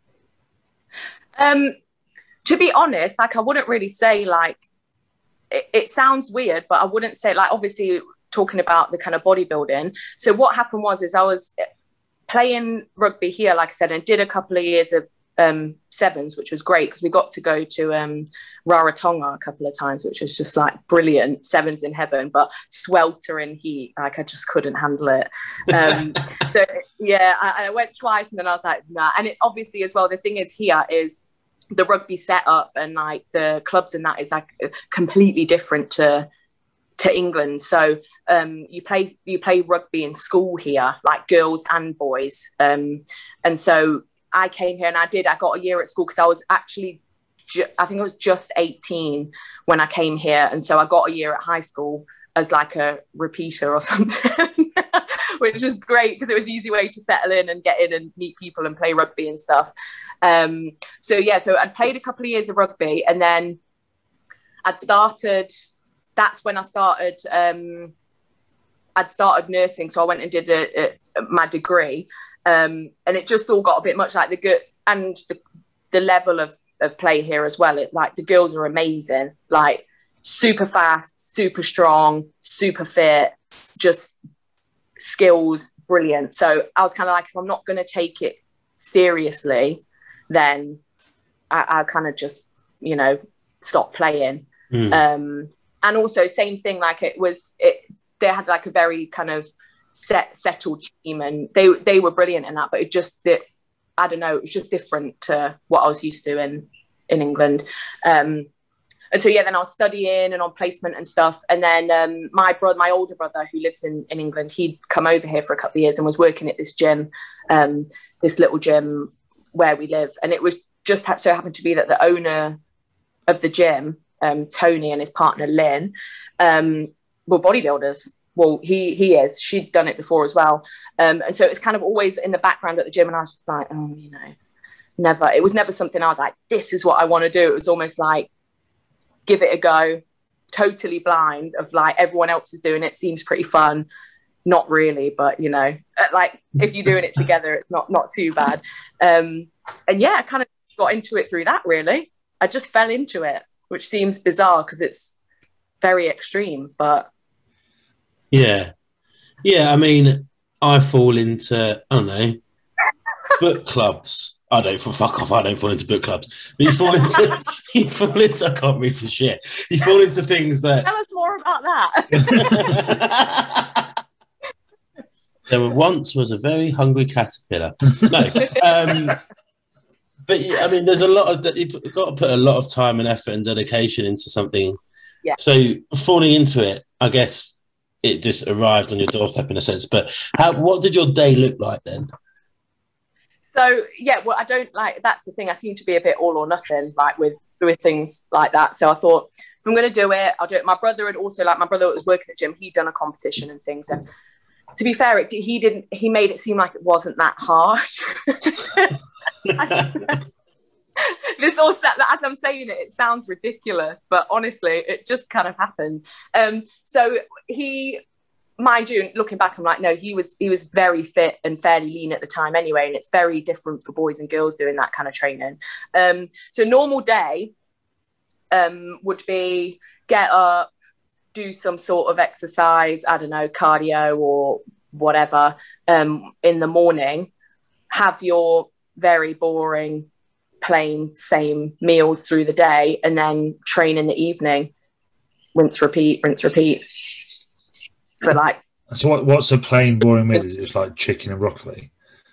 Um, to be honest, like I wouldn't really say like it, it sounds weird, but I wouldn't say like obviously talking about the kind of bodybuilding. So what happened was is I was playing rugby here, like I said, and did a couple of years of um, sevens, which was great because we got to go to um, Rarotonga a couple of times, which was just like brilliant, sevens in heaven, but sweltering heat, like I just couldn't handle it. Um, so yeah, I, I went twice and then I was like, nah. And it obviously as well, the thing is here is the rugby setup and like the clubs and that is like completely different to to England. So um, you play you play rugby in school here, like girls and boys. Um, and so I came here and I did, I got a year at school because I was actually, ju- I think I was just eighteen when I came here. And so I got a year at high school as like a repeater or something, which was great because it was an easy way to settle in and get in and meet people and play rugby and stuff. Um, so yeah, so I'd played a couple of years of rugby and then I'd started, that's when I started, um, I'd started nursing. So I went and did a, a, my degree. Um, and it just all got a bit much like the good and the, the level of, of play here as well. It like the girls are amazing, like super fast, super strong, super fit, just skills, brilliant. So I was kind of like, if I'm not going to take it seriously, then I, I kind of just, you know, stop playing. Mm. Um, and also same thing, like it was, it, they had like a very kind of set settled team and they they were brilliant in that, but it just it, I don't know, it was just different to what I was used to in in England. Um and so yeah, then I was studying and on placement and stuff, and then um my brother my older brother who lives in in England, he'd come over here for a couple of years and was working at this gym, um this little gym where we live, and it was just so happened to be that the owner of the gym, um Tony, and his partner Lynn um were bodybuilders. Well, he he is. She'd done it before as well. Um, and so it's kind of always in the background at the gym. And I was just like, oh, you know, never. It was never something I was like, this is what I want to do. It was almost like, give it a go, totally blind of like everyone else is doing it. Seems pretty fun. Not really, but, you know, like if you're doing it together, it's not, not too bad. Um, and yeah, I kind of got into it through that, really. I just fell into it, which seems bizarre because it's very extreme, but... Yeah. Yeah, I mean, I fall into, I don't know, book clubs. I don't, for fuck off, I don't fall into book clubs. But you fall into, you fall into, I can't read for shit. You fall into things that... Tell us more about that. There once was a very hungry caterpillar. No. Um, but, I mean, there's a lot of, you've got to put a lot of time and effort and dedication into something. Yeah. So falling into it, I guess, it just arrived on your doorstep in a sense. But how? What did your day look like then? So yeah, well, I don't like. That's the thing. I seem to be a bit all or nothing, like with with things like that. So I thought, if I'm going to do it, I'll do it. My brother had also, like, my brother was working at the gym. He'd done a competition and things. And to be fair, it, he didn't. He made it seem like it wasn't that hard. This all as I'm saying it, it sounds ridiculous, but honestly, it just kind of happened. Um, so he, mind you, looking back, I'm like, no, he was he was very fit and fairly lean at the time anyway, and it's very different for boys and girls doing that kind of training. Um, so normal day um, would be get up, do some sort of exercise, I don't know, cardio or whatever, um, in the morning, have your very boring, plain, same meal through the day, and then train in the evening. Rinse, repeat, rinse, repeat. For like. So what, what's a plain, boring meal? Is it just like chicken and broccoli?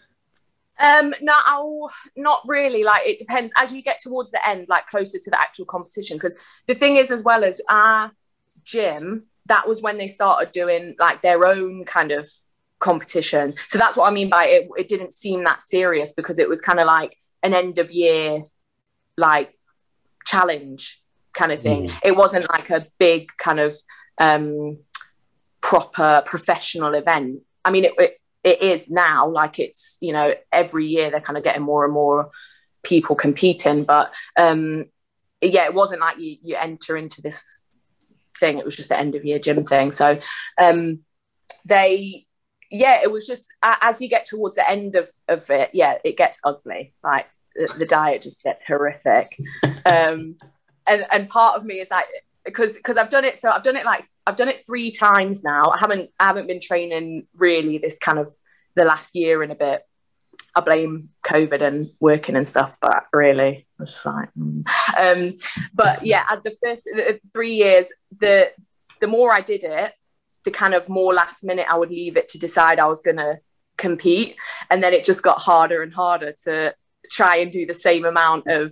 Um, no, not really. Like, it depends as you get towards the end, like closer to the actual competition. Because the thing is, as well as our gym, that was when they started doing like their own kind of competition. So that's what I mean by it. It didn't seem that serious because it was kind of like an end of year, like challenge kind of thing. Mm. It wasn't like a big kind of um, proper professional event. I mean, it, it It is now, like it's, you know, every year they're kind of getting more and more people competing. But um, yeah, it wasn't like you, you enter into this thing. It was just the end of year gym thing. So um, they, yeah, it was just, as you get towards the end of, of it, yeah, it gets ugly. Like the, the diet just gets horrific. Um, and, and part of me is like, because because I've done it so I've done it like I've done it three times now. I haven't I haven't been training really this kind of the last year and a bit. I blame COVID and working and stuff, but really I was just like mm. um but yeah, at the first the three years, the the more I did it, the kind of more last minute I would leave it to decide I was gonna compete, and then it just got harder and harder to try and do the same amount of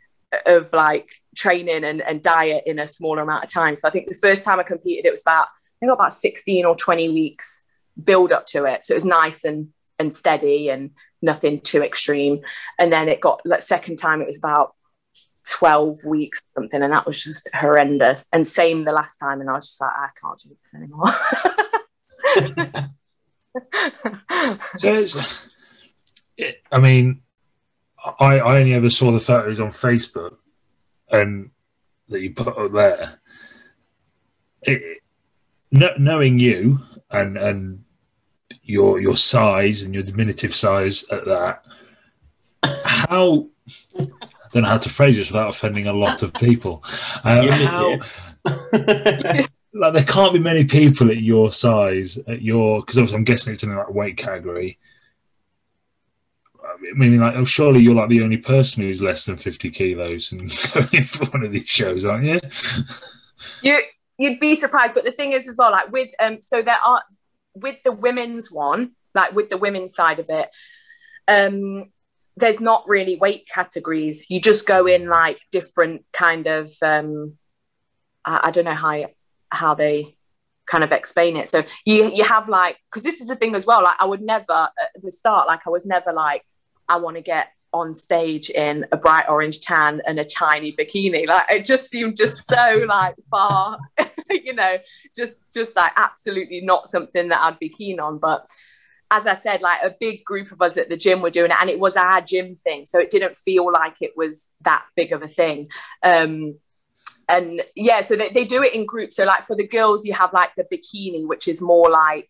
of like training and, and diet in a smaller amount of time. So I think the first time I competed, it was about I think about sixteen or twenty weeks build up to it. So it was nice and and steady and nothing too extreme. And then it got like second time it was about twelve weeks or something, and that was just horrendous. And same the last time, and I was just like, I can't do this anymore. So it's, it, I mean, I, I only ever saw the photos on Facebook and that you put up there. It, knowing you and and your your size and your diminutive size at that, how I don't know how to phrase this without offending a lot of people. Um, how, like there can't be many people at your size at your because obviously I'm guessing it's in like weight category. I mean, like, oh, surely you're like the only person who's less than fifty kilos and going for one of these shows, aren't you? You you'd be surprised, but the thing is as well, like with um, so there are with the women's one, like with the women's side of it, um, there's not really weight categories. You just go in like different kind of um, I, I don't know how how they kind of explain it. So you you have like because this is the thing as well. Like I would never at the start, like I was never like. I want to get on stage in a bright orange tan and a tiny bikini. Like it just seemed just so like far, you know, just just like absolutely not something that I'd be keen on. But as I said, like a big group of us at the gym were doing it, and it was our gym thing, so it didn't feel like it was that big of a thing. Um, and yeah, so they, they do it in groups. So like for the girls, you have like the bikini, which is more like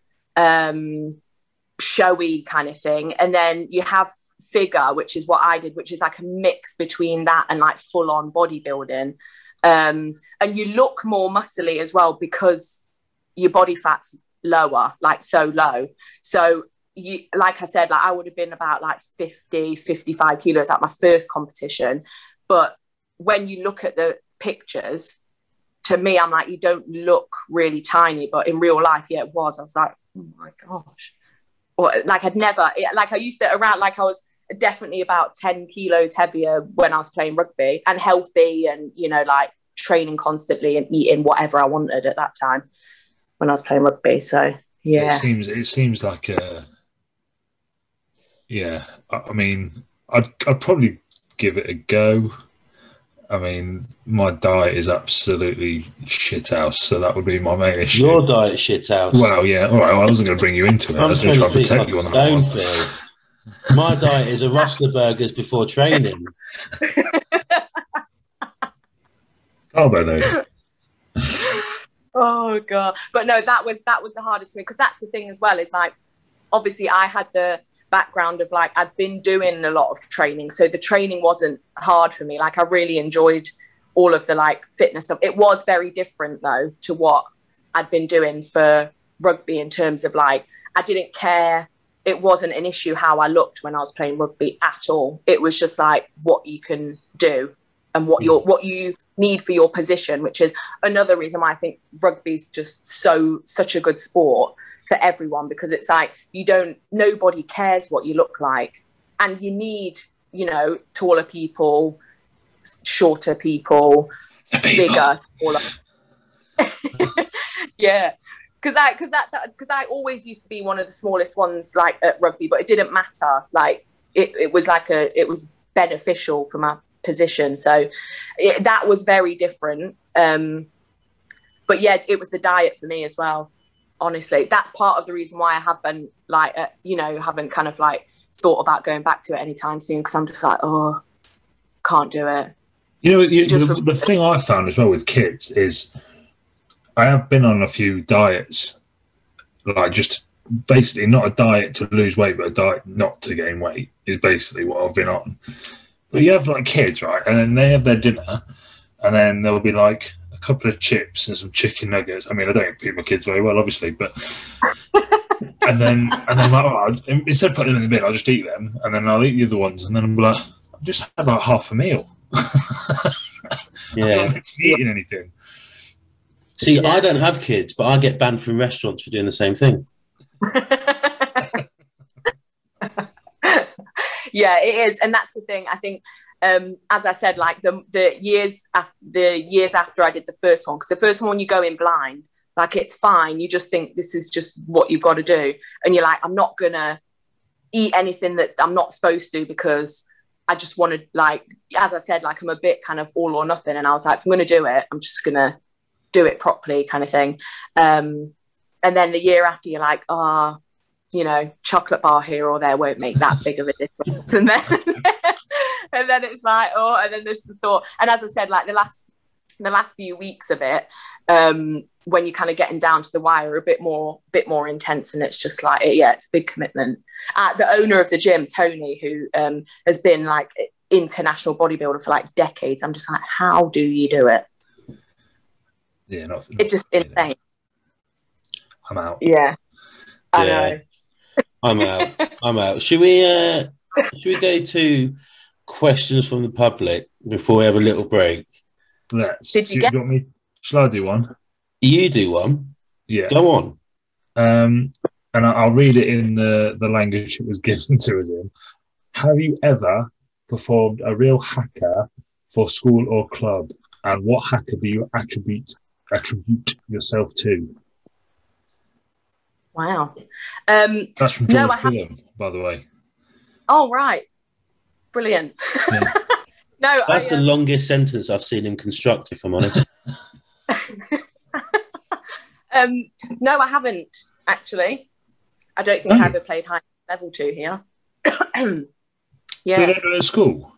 um showy kind of thing, and then you have figure, which is what I did, which is like a mix between that and like full-on bodybuilding, um and you look more muscly as well because your body fat's lower, like so low. So you, like I said, like I would have been about like fifty, fifty-five kilos at my first competition, but when you look at the pictures, to me I'm like, you don't look really tiny, but in real life, yeah, it was. I was like, oh my gosh. Or like I'd never, like I used to around, like I was definitely about ten kilos heavier when I was playing rugby, and healthy and, you know, like training constantly and eating whatever I wanted at that time when I was playing rugby. So, yeah. It seems, it seems like, a, yeah, I, I mean, I'd, I'd probably give it a go. I mean, my diet is absolutely shit house, so that would be my main issue. Your diet shit house. Well, yeah, all right. Well, I wasn't going to bring you into it. I'm I was going to try and protect you on that one. Phil. My diet is a Rustler burgers before training. Carbo load. Oh god! But no, that was that was the hardest for me, because that's the thing as well. Is like, obviously, I had the background of like I'd been doing a lot of training, so the training wasn't hard for me. Like I really enjoyed all of the like fitness stuff. It was very different though to what I'd been doing for rugby in terms of like, I didn't care. It wasn't an issue how I looked when I was playing rugby at all. It was just like what you can do and what you're, what you need for your position, which is another reason why I think rugby's just so, such a good sport for everyone, because it's like, you don't, nobody cares what you look like. And you need, you know, taller people, shorter people, people. bigger, smaller. Yeah. Because I, because that, because I always used to be one of the smallest ones, like at rugby, but it didn't matter. Like it, it was like a, it was beneficial for my position. So it, that was very different. Um, but yeah, it was the diet for me as well. Honestly, that's part of the reason why I haven't like, uh, you know, haven't kind of like thought about going back to it anytime soon. Because I'm just like, oh, can't do it. You know, you, Just the, from- the thing I found as well with kids is I have been on a few diets, like just basically not a diet to lose weight, but a diet not to gain weight is basically what I've been on. But you have like kids, right? And then they have their dinner, and then there'll be like a couple of chips and some chicken nuggets. I mean, I don't feed my kids very well, obviously, but and then and then like, oh, instead of putting them in the bin, I'll just eat them, and then I'll eat the other ones, and then I'm like, I've just had like half a meal. Yeah. I'm not eating anything. See, Yeah. I don't have kids, but I get banned from restaurants for doing the same thing. Yeah, it is, and that's the thing. I think, um, as I said, like the the years after the years after I did the first one, because the first one you go in blind, like it's fine. You just think this is just what you've got to do, and you're like, I'm not gonna eat anything that I'm not supposed to because I just want to, like, as I said, like I'm a bit kind of all or nothing, and I was like, if I'm gonna do it, I'm just gonna do it properly, kind of thing. Um, and then the year after, you're like, ah. Oh, you know, chocolate bar here or there won't make that big of a difference. And then, and then it's like, oh, and then there's the thought. And as I said, like the last, the last few weeks of it, um, when you're kind of getting down to the wire, a bit more, bit more intense, and it's just like, yeah, it's a big commitment. Uh, the owner of the gym, Tony, who um, has been like international bodybuilder for like decades, I'm just like, how do you do it? Yeah, not, not It's just insane. I'm out. Yeah, I Yeah. know. I'm out. I'm out. Should we uh should we go to questions from the public before we have a little break? Let's. Did you you get- got me? Shall I do one? You do one. Yeah. Go on. Um, and I- I'll read it in the, the language it was given to us in. Have you ever performed a real hacker for school or club? And what hacker do you attribute attribute yourself to? Wow. Um, That's from No, George I haven't. Fulham, by the way. oh, right. Brilliant. Yeah. No, That's I, the um, longest sentence I've seen him construct, if I'm honest. um, no, I haven't, actually. I don't think Oh. I ever played high level two here. So Yeah. you don't do it at school?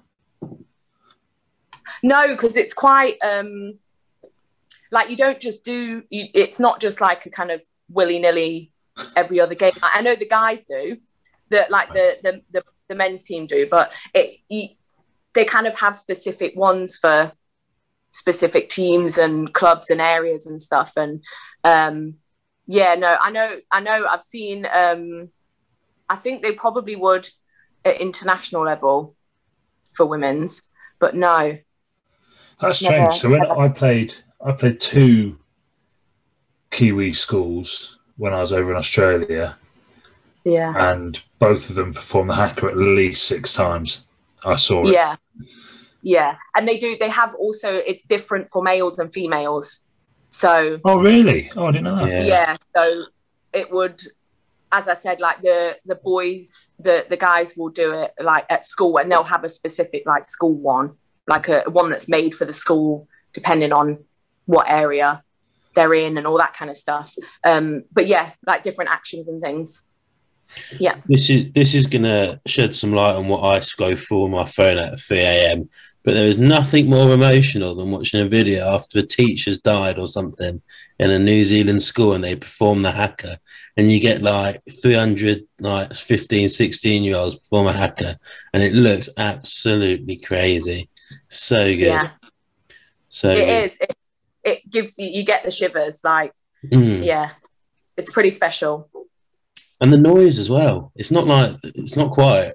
No, because it's quite, um, like, you don't just do, you, it's not just like a kind of willy-nilly every other game. I know the guys do, that like the, the, the, the men's team do, but it, you, they kind of have specific ones for specific teams and clubs and areas and stuff. And um, yeah, no, I know, I know I've seen, um, I think they probably would at international level for women's, but no. That's strange. Never, so when never. I played, I played two Kiwi schools when I was over in Australia, Yeah. and both of them performed the hacker at least six times. I saw it. Yeah. Yeah. And they do, they have also, it's different for males and females. So Oh, really? Oh, I didn't know that. Yeah. yeah, so it would, as I said, like the the boys, the the guys will do it like at school, and they'll have a specific like school one, like a one that's made for the school, depending on what area they're in and all that kind of stuff. Um, but yeah, like different actions and things. Yeah. This is this is gonna shed some light on what I go through on my phone at three a.m. But there is nothing more emotional than watching a video after a teacher's died or something in a New Zealand school and they perform the hacker, and you get like three hundred like fifteen, sixteen year olds perform a hacker, and it looks absolutely crazy. So good. Yeah. So it good. is. It, it gives you, you get the shivers. Like, Mm. yeah, it's pretty special. And the noise as well. It's not like, it's not quiet.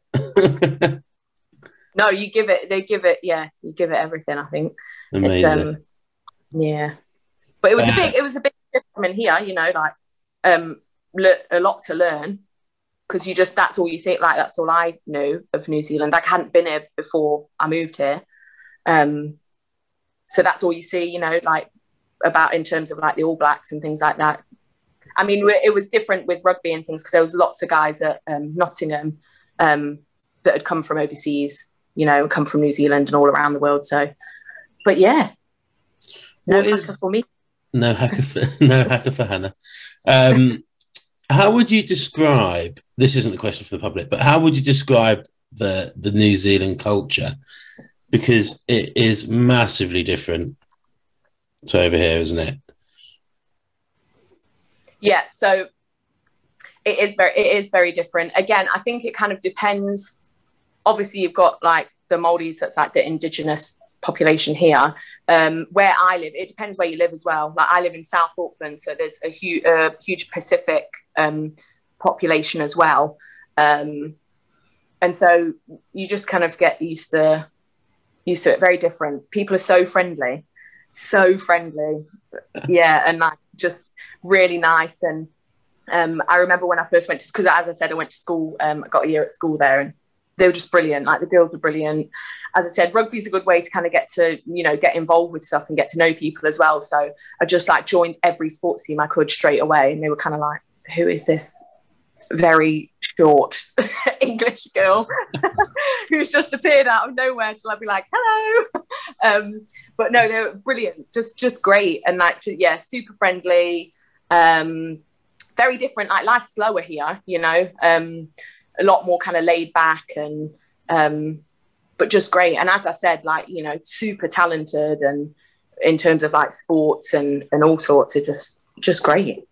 No, you give it, they give it, yeah, you give it everything, I think. Amazing. It's, um, yeah. But it was Uh, a big, it was a big coming here, you know, like, um, le- a lot to learn. Because you just, that's all you think, like, that's all I knew of New Zealand. I hadn't been here before I moved here. Um, so that's all you see, you know, like, about in terms of, like, the All Blacks and things like that. I mean, it was different with rugby and things because there was lots of guys at um, Nottingham um, that had come from overseas, you know, come from New Zealand and all around the world. So, but yeah, no what hacker is, for me. no hacker for, no hacker for Hannah. Um, how would you describe, this isn't a question for the public, but how would you describe the, the New Zealand culture? Because it is massively different to over here, isn't it? Yeah, so it is very, it is very different. Again, I think it kind of depends. Obviously, you've got like the Maldives, that's like the indigenous population here. Um, where I live, it depends where you live as well. Like I live in South Auckland, so there's a huge, uh, huge Pacific um, population as well. Um, and so you just kind of get used to used to it. Very different. People are so friendly, so friendly. Yeah, and like just really nice. And um, I remember when I first went to, because as I said, I went to school, um, I got a year at school there, and they were just brilliant. Like the girls were brilliant. As I said, rugby's a good way to kind of get to, you know, get involved with stuff and get to know people as well. So I just like joined every sports team I could straight away. And they were kind of like, who is this very short English girl who's just appeared out of nowhere? Till I'd be like, hello. um, but no, they were brilliant. Just, just great. And like, yeah, super friendly. Um, very different. Like life's slower here, you know, um, a lot more kind of laid back and, um, but just great. And as I said, like, you know, super talented and in terms of like sports and, and all sorts of just, just great.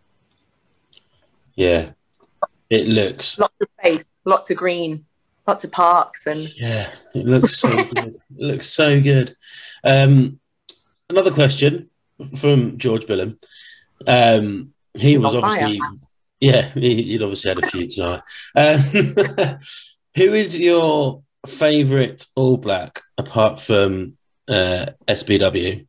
Yeah, it looks. Lots of space, lots of green, lots of parks and. Yeah, it looks so good. It looks so good. Um, another question from George Billam. Um, he was obviously, yeah, he, he'd obviously had a few tonight. Um, who is your favourite All Black apart from uh, S B W?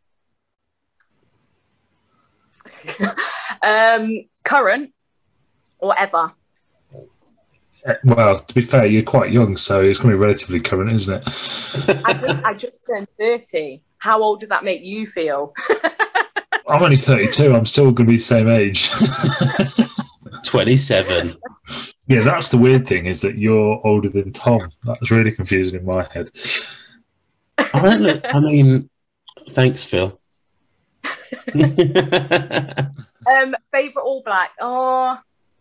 um, current or ever? Well, to be fair, you're quite young, so it's going to be relatively current, isn't it? I just, I just turned thirty. How old does that make you feel? I'm only thirty-two. I'm still going to be the same age. twenty-seven. Yeah, that's the weird thing, is that you're older than Tom. That's really confusing in my head. I don't look, I mean, thanks, Phil. um, favourite All Black? Oh,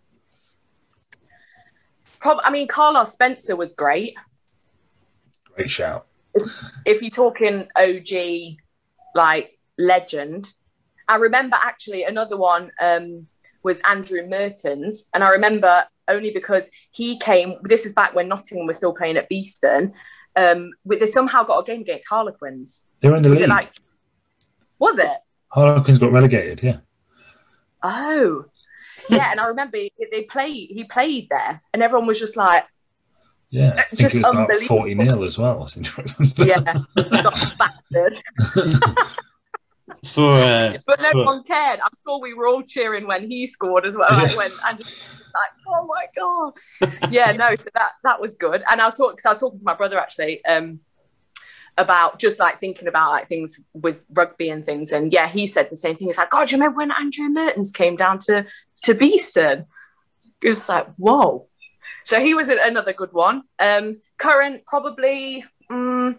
prob- I mean, Carlos Spencer was great. Great shout. If, if you're talking O G, like legend, I remember actually another one um, was Andrew Mertens, and I remember only because he came. This was back when Nottingham was still playing at Beeston. Um, they somehow got a game against Harlequins. They were in the was league. It like, was it? Harlequins got relegated. Yeah. Oh, yeah. And I remember he, they played. He played there, and everyone was just like, yeah, I think just it was about forty nil as well. I seem to remember. Yeah, he got battered. For, uh, but no for... one cared. I'm sure we were all cheering when he scored as well. Yeah. Like when and just like, oh my god, yeah, no. So that that was good. And I was talking, because I was talking to my brother actually um, about just like thinking about like things with rugby and things. And yeah, he said the same thing. He's like, God, do you remember when Andrew Mertens came down to to Beeston? It's like, whoa. So he was another good one. Um, current, probably, um,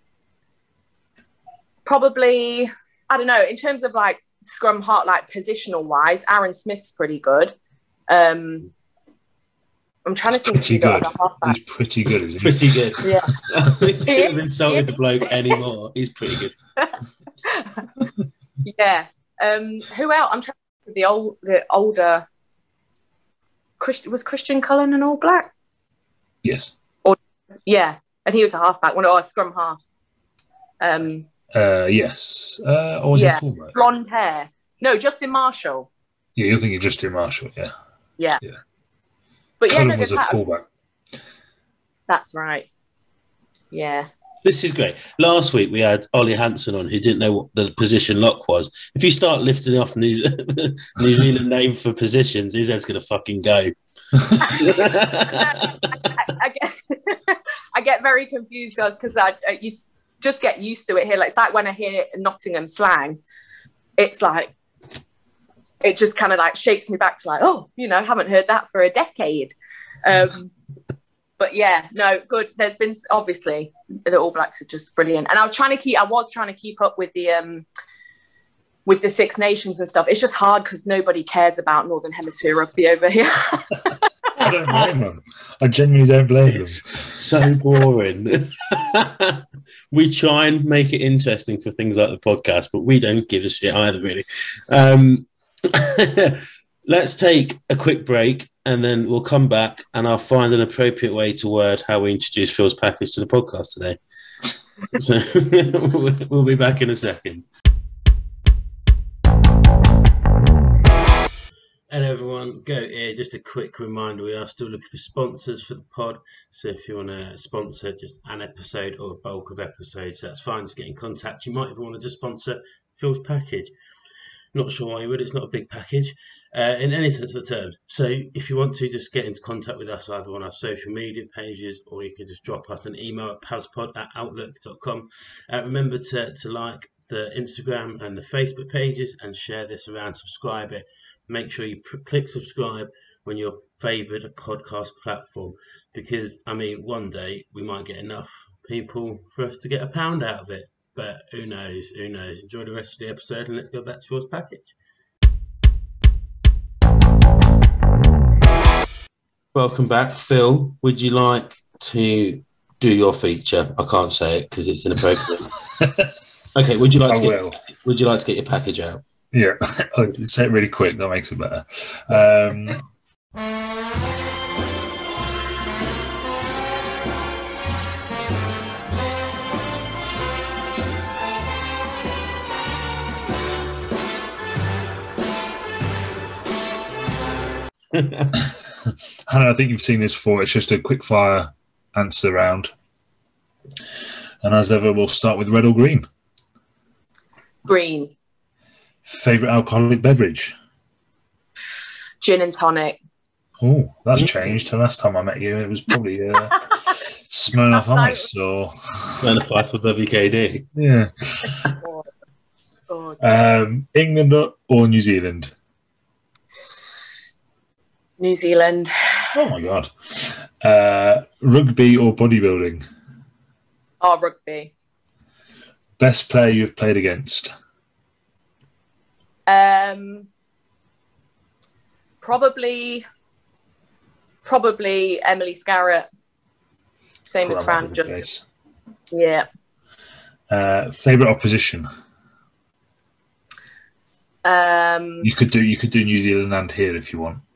probably. I don't know, in terms of like scrum half, like positional wise, Aaron Smith's pretty good. Um, I'm trying He's to think. Pretty good. He's pretty good, isn't he? Pretty good. Yeah. We couldn't have insulted the bloke anymore. He's pretty good. Yeah. Um, who else? I'm trying to think of the old, the older. Christian, was Christian Cullen an All Black? Yes. Or yeah, and he was a halfback. One or a scrum half. Um. Uh, yes. Uh, or was Yeah. he fullback? Blonde hair. No, Justin Marshall. Yeah, you're thinking Justin Marshall. Yeah. Yeah. Yeah. But yeah, Cullen no, was a Pat- fullback. That's right. Yeah. This is great. Last week we had Ollie Hansen on, who didn't know what the position lock was. If you start lifting off New, New Zealand name for positions, his head's going to fucking go. I, I get, I get very confused because I, I you just get used to it here. Like, it's like when I hear Nottingham slang, it's like it just kind of like shakes me back to like, oh, you know, I haven't heard that for a decade. Um, but yeah, no, good. There's been obviously the All Blacks are just brilliant, and I was trying to keep. I was trying to keep up with the um, with the Six Nations and stuff. It's just hard because nobody cares about Northern Hemisphere rugby over here. I don't blame them. I genuinely don't blame them. So boring. We try and make it interesting for things like the podcast, but we don't give a shit either, really. Um, let's take a quick break and then we'll come back and I'll find an appropriate way to word how we introduce Phil's package to the podcast today. So we'll be back in a second. Hello everyone, Go here. Just a quick reminder, we are still looking for sponsors for the pod. So if you want to sponsor just an episode or a bulk of episodes, that's fine. Just get in contact. You might even want to just sponsor Phil's package. Not sure why you would. It's not a big package uh, in any sense of the term. So if you want to, just get into contact with us either on our social media pages or you can just drop us an email at pazpod at outlook dot com. Uh, remember to, to like the Instagram and the Facebook pages and share this around, subscribe it. Make sure you pr- click subscribe when your favourite podcast platform, because, I mean, one day we might get enough people for us to get a pound out of it. But who knows, who knows. Enjoy the rest of the episode and let's go back to Phil's package. Welcome back. Phil, would you like to do your feature? I can't say it because it's inappropriate. Okay, would you like I to get, will. would you like to get your package out? Yeah, I'll say it really quick. That makes it better. Um, Hannah, I think you've seen this before. It's just a quick fire answer round. And as ever, we'll start with red or green. Green. Favourite alcoholic beverage? Gin and tonic. Oh, that's changed. The last time I met you, it was probably uh, Smirnoff Ice or Smirnoff Ice or W K D. Yeah. Oh, um, England or New Zealand? New Zealand. Oh my god. Uh, rugby or bodybuilding? Oh, rugby. Best player you've played against? Um, probably, probably Emily Scarrett. Same as Fran. Just case. yeah. Uh, favorite opposition? Um, You could do you could do New Zealand and here if you want.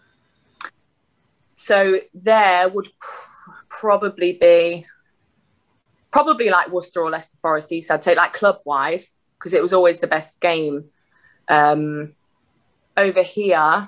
so there would pr- probably be probably like Worcester or Leicester Forest East. I'd say like club wise because it was always the best game. Um, over here,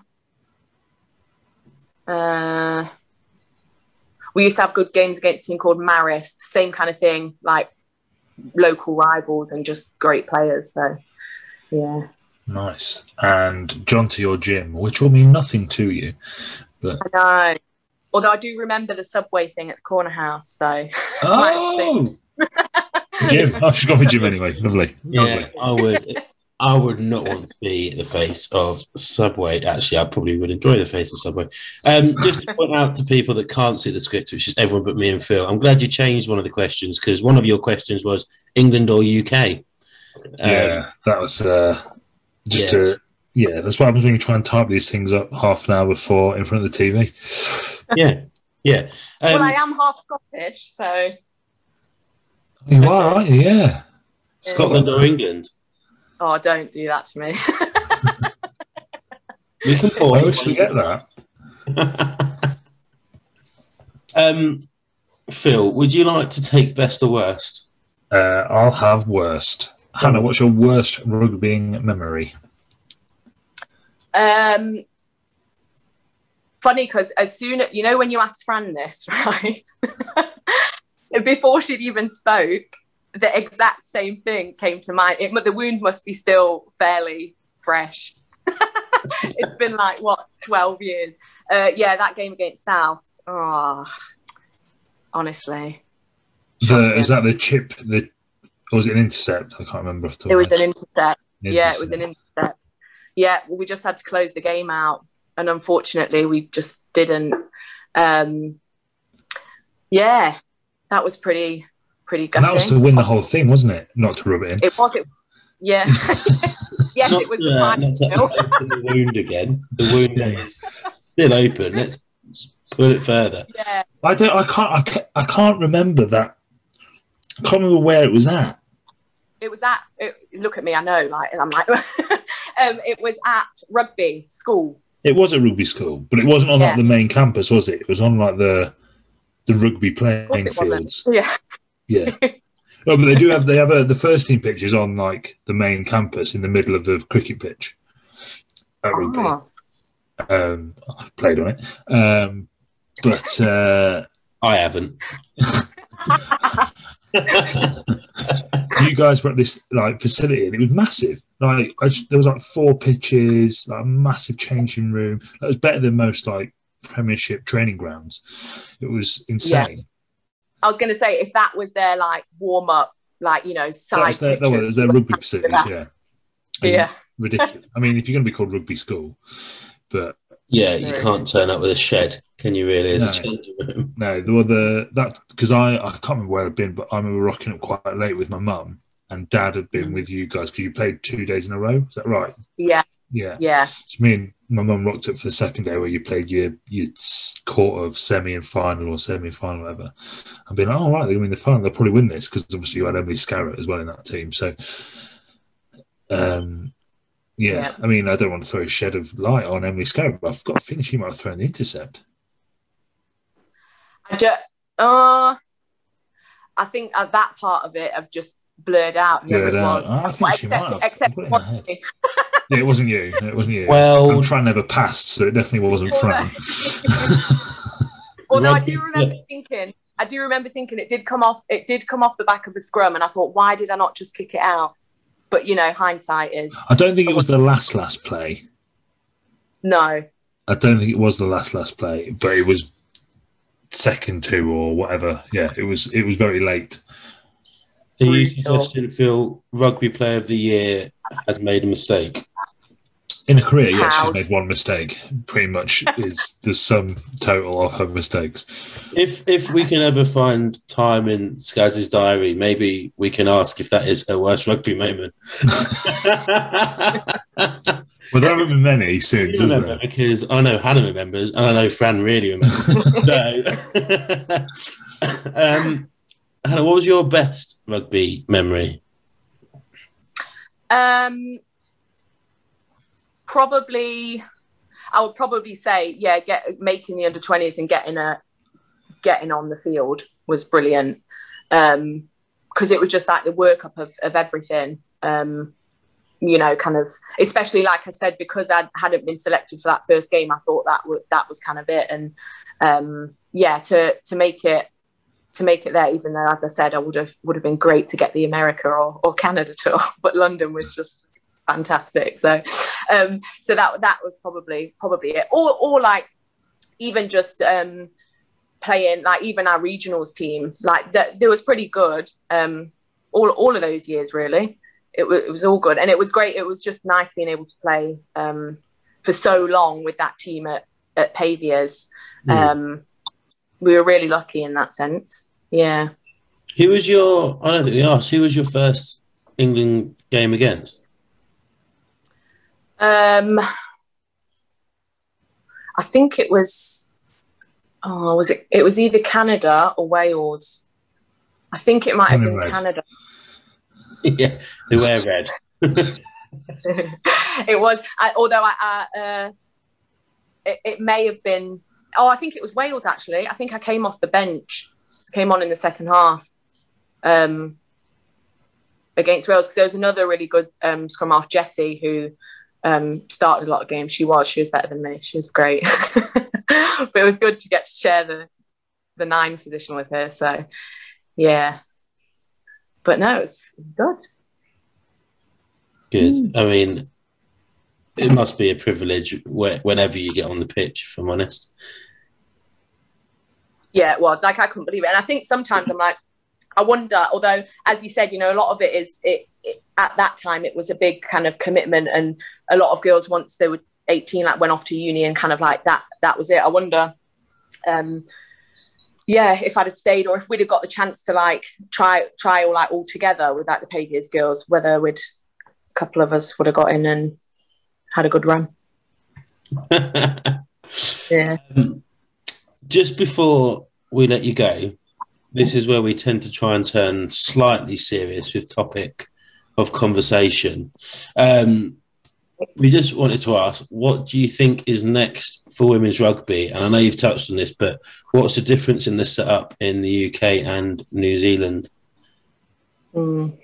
uh, we used to have good games against a team called Marist. Same kind of thing, like local rivals and just great players. So, yeah. Nice. And Jonty or Jim, which will mean nothing to you. But I know. Although I do remember the subway thing at the corner house. So, oh, Jim. Oh, she's got me Jim anyway. Lovely. Yeah, Lovely. I would. I would not want to be the face of Subway. Actually, I probably would enjoy the face of Subway. Um, just to point out to people that can't see the script, which is everyone but me and Phil, I'm glad you changed one of the questions because one of your questions was England or U K. Um, Yeah, that was uh, just yeah. a yeah. That's what happens when you try and type these things up half an hour before in front of the T V. Yeah, yeah. Um, well, I am half Scottish, so You are, aren't you? Yeah. Scotland or England? oh, don't do that to me. We can I pause. always forget that. um, Phil, would you like to take best or worst? Uh, I'll have worst. Hannah, what's your worst rugbying memory? Um, funny because as soon as you know when you asked Fran this, right? Before she'd even spoke, the exact same thing came to mind. It, the wound must be still fairly fresh. It's been like what twelve years. Uh, yeah, that game against South. Oh, honestly. The, is that the chip? The or was it an intercept? I can't remember. Off the it was head. an intercept. An Yeah, intercept. it was an intercept. Yeah, well, we just had to close the game out, and unfortunately, we just didn't. Um, yeah, that was pretty pretty gutting. And that was to win the whole thing, wasn't it? Not to rub it in. It was. It, yeah. Yes, not it was to, the uh, final. not to open the wound again. The wound is still open. Let's pull it further. Yeah. I don't. I can't. I can't, I can't remember that. I can't remember where it was at. It was at. It, look at me. I know. Like I'm like. um, it was at rugby school. It was at rugby school, but it wasn't on Yeah. like the main campus, was it? It was on like the the rugby playing Of course it wasn't. fields. Yeah. Yeah. No, but they do have they have a, the first team pitch is on like the main campus in the middle of the cricket pitch at rugby. Oh. Um, I've played on it, um, but uh, I haven't. you guys were at this like facility and it was massive. Like I just, there was like four pitches, like a massive changing room. That was better than most like Premiership training grounds. It was insane. Yeah. I was going to say if that was their like warm up, like you know, side. That was their, that was their rugby facilities. Yeah, it's Yeah. ridiculous. I mean, if you're going to be called rugby school, but Yeah, you can't turn up with a shed, can you? Really, as No. a changing room. no, there were the that because I I can't remember where I'd been, but I remember rocking up quite late with my mum and Dad had been with you guys because you played two days in a row. Is that right? Yeah. Yeah. Yeah. So me and my mum rocked up for the second day where you played your your quarter of semi and final or semi final, whatever. I've been like, oh, right, they're going to win the final. They'll probably win this because obviously you had Emily Scarrett as well in that team. So, um, yeah. Yeah. I mean, I don't want to throw a shed of light on Emily Scarrett, but I've got a feeling she might have thrown the intercept. I just, uh, I think uh, that part of it I've just blurred out who Blurred it out. was. Oh, I think Well, she might have. except, I've got except it in my head. one- Yeah, it wasn't you. It wasn't you. Well- and Fran never passed, so it definitely wasn't Fran. Although I Rugby- do remember thinking, I do remember thinking it did come off. It did come off the back of the scrum, and I thought, why did I not just kick it out? But you know, hindsight is I don't think it was the last last play. no. I don't think it was the last last play, but it was second to or whatever. Yeah, it was. It was very late. Are you Brutal. suggesting Phil, Rugby Player of the Year, has made a mistake? In a career, yes, How? she's made one mistake. Pretty much is the sum total of her mistakes. If if we can ever find time in Skaz's diary, maybe we can ask if that is her worst rugby moment. Well, there haven't been many since, You is remember, there? because I know Hannah remembers, and I know Fran really remembers. So, um, Hannah, what was your best rugby memory? Um, probably, I would probably say, yeah, get making the under twenties and getting a getting on the field was brilliant. Um, because it was just like the workup of of everything. Um, you know, kind of, especially like I said, because I hadn't been selected for that first game, I thought that w- that was kind of it. And um, yeah, to to make it to make it there, even though, as I said, I would have would have been great to get the America or, or Canada tour, but London was just fantastic. So, um, so that that was probably probably it. Or or like even just um, playing like even our regionals team, like that, that was pretty good. Um, all all of those years really. It was, it was all good. And it was great. It was just nice being able to play um, for so long with that team at, at Paviors. Mm. Um, we were really lucky in that sense. Yeah. Who was your, I don't think we asked, who was your first England game against? Um, I think it was, oh, was it, it was either Canada or Wales. I think it might have been Red. Canada. Yeah, they wear red. It was, I, although I, I uh, it, it may have been. Oh, I think it was Wales. Actually, I think I came off the bench, came on in the second half. Um, against Wales, because there was another really good um, scrum half, Jessie, who um, started a lot of games. She was, she was better than me. She was great. But it was good to get to share the, the nine position with her. So, yeah. But no, it's, it's good. Good. Mm. I mean, it must be a privilege whenever you get on the pitch, if I'm honest. Yeah, it was. Like, I couldn't believe it. And I think sometimes I'm like, I wonder, although, as you said, you know, a lot of it is, it, it at that time, it was a big kind of commitment. And a lot of girls, once they were eighteen, like went off to uni and kind of like that, that was it. I wonder, um, yeah, if I'd have stayed, or if we'd have got the chance to like try, try all like all together with like the Paviors girls, whether we'd, a couple of us would have got in and had a good run. Yeah. Um, just before we let you go, this is where we tend to try and turn slightly serious with topic of conversation. Um, we just wanted to ask, what do you think is next for women's rugby? And I know you've touched on this, but what's the difference in the setup in the U K and New Zealand? Mm.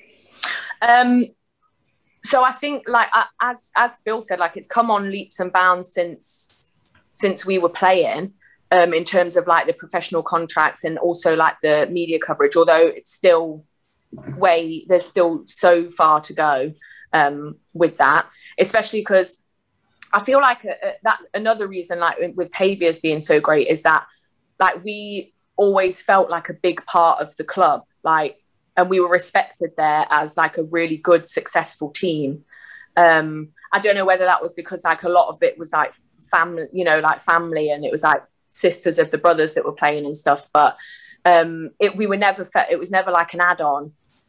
Um, so I think, like, as as Phil said, like, it's come on leaps and bounds since since we were playing. Um, in terms of like the professional contracts and also like the media coverage, although it's still way, there's still so far to go um, with that, especially because I feel like uh, that's another reason, like with Paviors being so great, is that like we always felt like a big part of the club, like, and we were respected there as like a really good, successful team. Um, I don't know whether that was because like a lot of it was like family, you know, like family, and it was like sisters of the brothers that were playing and stuff, but um it we were never fe- it was never like an add-on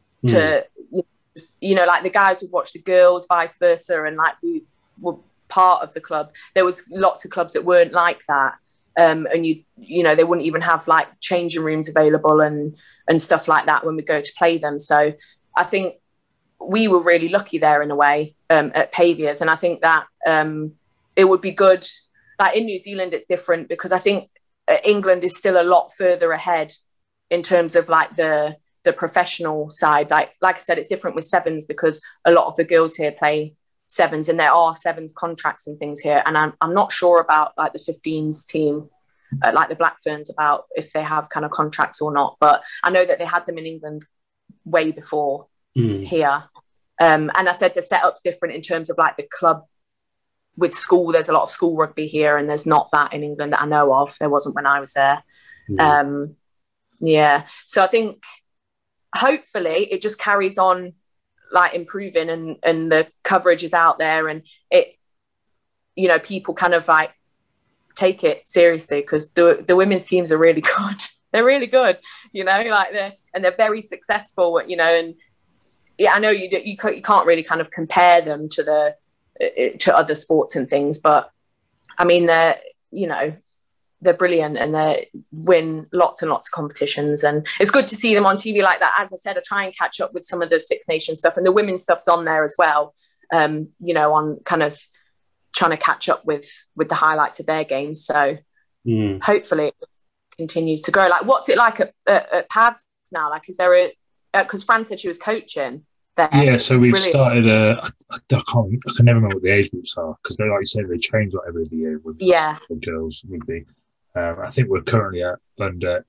to mm. you know, like the guys would watch the girls, vice versa, and like we were part of the club. There was lots of clubs that weren't like that, um and you you know, they wouldn't even have like changing rooms available and and stuff like that when we go to play them. So I think we were really lucky there in a way um at Paviors, and I think that um it would be good. Like in New Zealand, it's different because I think England is still a lot further ahead in terms of like the the professional side. Like like I said, it's different with sevens because a lot of the girls here play sevens, and there are sevens contracts and things here. And I'm I'm not sure about like the fifteens team, uh, like the Black Ferns, about if they have kind of contracts or not. But I know that they had them in England way before mm. here. Um, and I said the setup's different in terms of like the club. With school, there's a lot of school rugby here, and there's not that in England that I know of. There wasn't when I was there. Mm. Um, yeah. So I think hopefully it just carries on like improving, and, and the coverage is out there, and it, you know, people kind of like take it seriously, because the, the women's teams are really good. They're really good, you know, like they're, and they're very successful, you know, and yeah, I know you, you, you can't really kind of compare them to the, to other sports and things, but I mean, they're, you know, they're brilliant, and they win lots and lots of competitions, and it's good to see them on T V like that. As I said, I try and catch up with some of the Six Nations stuff, and the women's stuff's on there as well, um, you know, on kind of trying to catch up with with the highlights of their games. So mm. hopefully it continues to grow. Like, what's it like at, at, at Pavs now? Like, is there a, because uh, Fran said she was coaching there. Yeah, so we've brilliant. started. Uh, I, I can't. I can never remember what the age groups are, because they, like you said, they change like every year. With yeah, for girls would be. Um, I think we're currently at under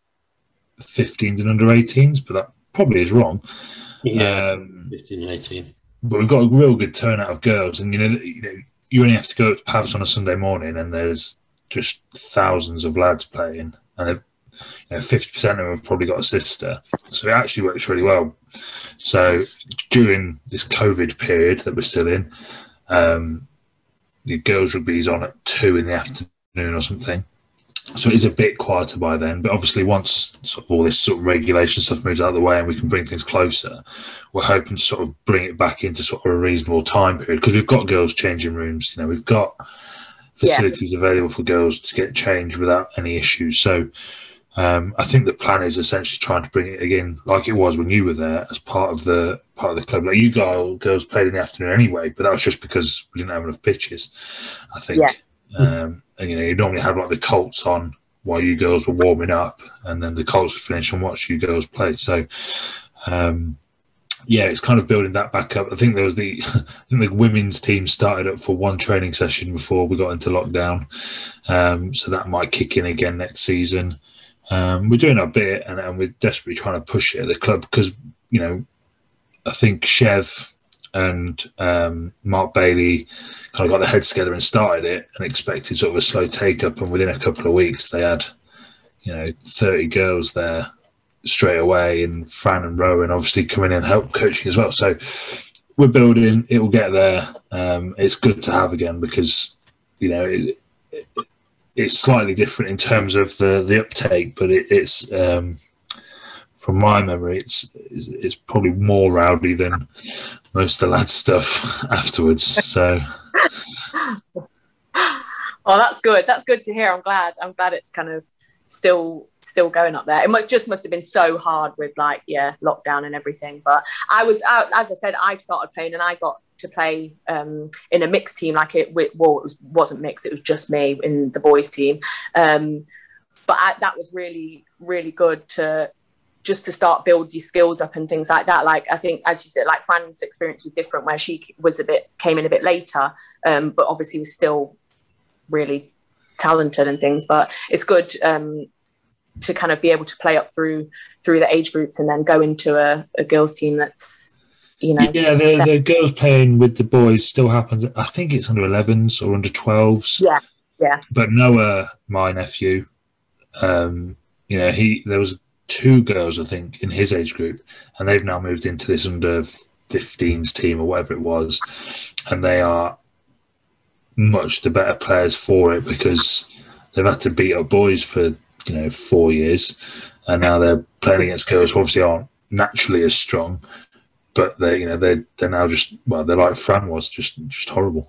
fifteens and under eighteens, but that probably is wrong. Yeah, um, fifteen and eighteen. But we've got a real good turnout of girls, and you know, you know, you only have to go to Pavs on a Sunday morning, and there's just thousands of lads playing, and they've. You know, fifty percent of them have probably got a sister. So it actually works really well. So during this COVID period that we're still in, um, the girls' rugby is on at two in the afternoon or something. So it is a bit quieter by then. But obviously once sort of all this sort of regulation stuff moves out of the way and we can bring things closer, we're hoping to sort of bring it back into sort of a reasonable time period, because we've got girls' changing rooms. You know, we've got facilities yeah. available for girls to get changed without any issues. So Um, I think the plan is essentially trying to bring it again like it was when you were there, as part of the part of the club. Like, you guys, girls played in the afternoon anyway, but that was just because we didn't have enough pitches, I think. Yeah. Um, and you know, you normally have like the Colts on while you girls were warming up, and then the Colts would finish and watch you girls play. So um, yeah, it's kind of building that back up. I think there was the, I think the women's team started up for one training session before we got into lockdown, um, so that might kick in again next season. Um, we're doing our bit, and, and we're desperately trying to push it at the club because, you know, I think Chev and um, Mark Bailey kind of got their heads together and started it and expected sort of a slow take up, and within a couple of weeks they had, you know, thirty girls there straight away, and Fran and Rowan obviously coming in and help coaching as well. So we're building, it will get there. Um, it's good to have again because, you know, it, it, it's slightly different in terms of the, the uptake, but it, it's, um, from my memory, it's, it's probably more rowdy than most of the lads' stuff afterwards. So, oh, that's good. That's good to hear. I'm glad. I'm glad it's kind of still still going up there. It must just must have been so hard with like yeah lockdown and everything. But I was out, as I said, I started playing and I got to play um, in a mixed team. Like it, well, it was, wasn't mixed. It was just me in the boys' team. Um, but I, that was really really good to. Just to start build your skills up and things like that. Like I think, as you said, like Fran's experience was different, where she was a bit came in a bit later, um, but obviously was still really talented and things. But it's good um, to kind of be able to play up through through the age groups and then go into a, a girls team that's, you know, yeah, the, the girls playing with the boys still happens. I think it's under elevens or under twelves. Yeah, yeah. But Noah, my nephew, um, you know, he there was two girls, I think, in his age group, and they've now moved into this under fifteens team or whatever it was, and they are much the better players for it because they've had to beat up boys for, you know, four years, and now they're playing against girls who obviously aren't naturally as strong, but they, you know, they they're now just well, they're like Fran was, just just horrible.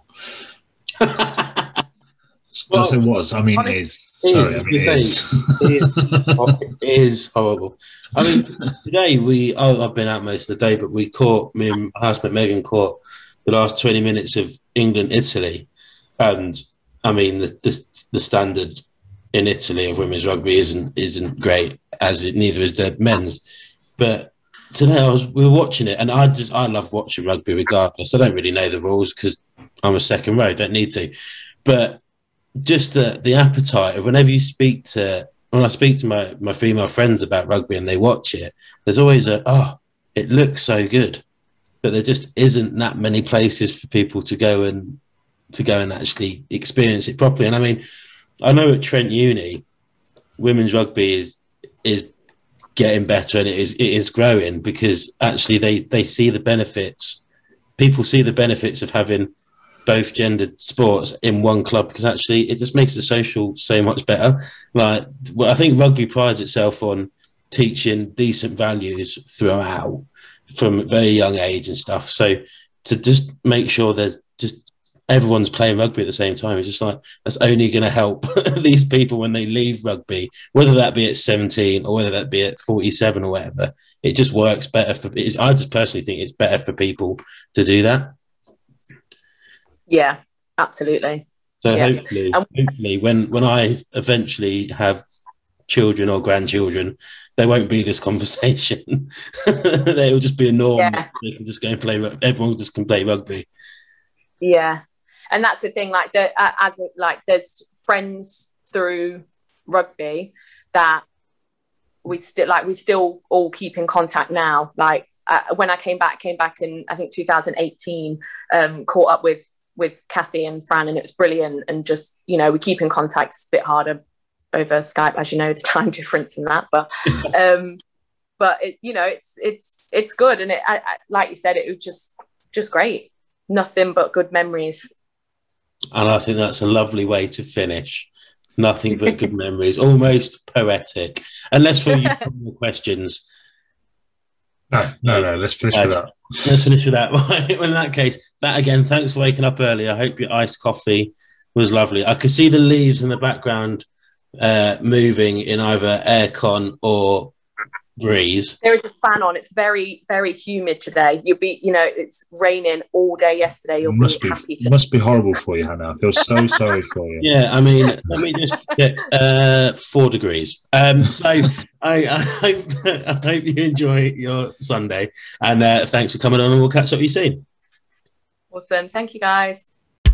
Well, it was. I mean, it is. Sorry, I mean, it is. It is. It is horrible. I mean, today we, oh, I've been out most of the day, but we caught, me and my housemate Megan caught the last twenty minutes of England-Italy. And, I mean, the, the the standard in Italy of women's rugby isn't isn't great, as it neither is the men's. But today I was, we were watching it, and I just, I love watching rugby regardless. I don't really know the rules because I'm a second row, don't need to. But just the, the appetite of whenever you speak to, when I speak to my, my female friends about rugby and they watch it, there's always a, oh, it looks so good. But there just isn't that many places for people to go and to go and actually experience it properly. And I mean, I know at Trent Uni, women's rugby is is getting better and it is it is growing because actually they, they see the benefits. People see the benefits of having both gendered sports in one club because actually it just makes the social so much better. Like, well, I think rugby prides itself on teaching decent values throughout from a very young age and stuff. So to just make sure there's just everyone's playing rugby at the same time, it's just like that's only going to help these people when they leave rugby, whether that be at seventeen or whether that be at forty-seven or whatever. It just works better for. I just personally think it's better for people to do that. Yeah, absolutely. So yeah. hopefully, um, hopefully, when when I eventually have children or grandchildren, there won't be this conversation. They will just be a norm. Yeah. They can just go and play. Everyone just can play rugby. Yeah, and that's the thing. Like, the, uh, as like, there's friends through rugby that we still like. We still all keep in contact now. Like uh, when I came back, came back in I think two thousand eighteen. Um, caught up with. with Kathy and Fran, and it was brilliant. And just, you know, we keep in contact. It's a bit harder over Skype, as you know, the time difference and that, but um but it, you know, it's it's it's good. And it I, I, like you said, it was just just great. Nothing but good memories. And I think that's a lovely way to finish. Nothing but good memories. Almost poetic. Unless for you more questions. No, no, no. Let's finish okay. with that. Let's finish with that. Well, in that case, that again, thanks for waking up early. I hope your iced coffee was lovely. I could see the leaves in the background uh, moving in either aircon or breeze. There is a fan on. It's very, very humid today. You'll be, you know, it's raining all day yesterday. You'll must be be happy to. must be horrible for you, Hannah. I feel so sorry for you. Yeah, I mean, let me just get uh, four degrees. Um, so I, I hope I hope you enjoy your Sunday, and uh, thanks for coming on, and we'll catch up with you soon. Awesome. Thank you, guys.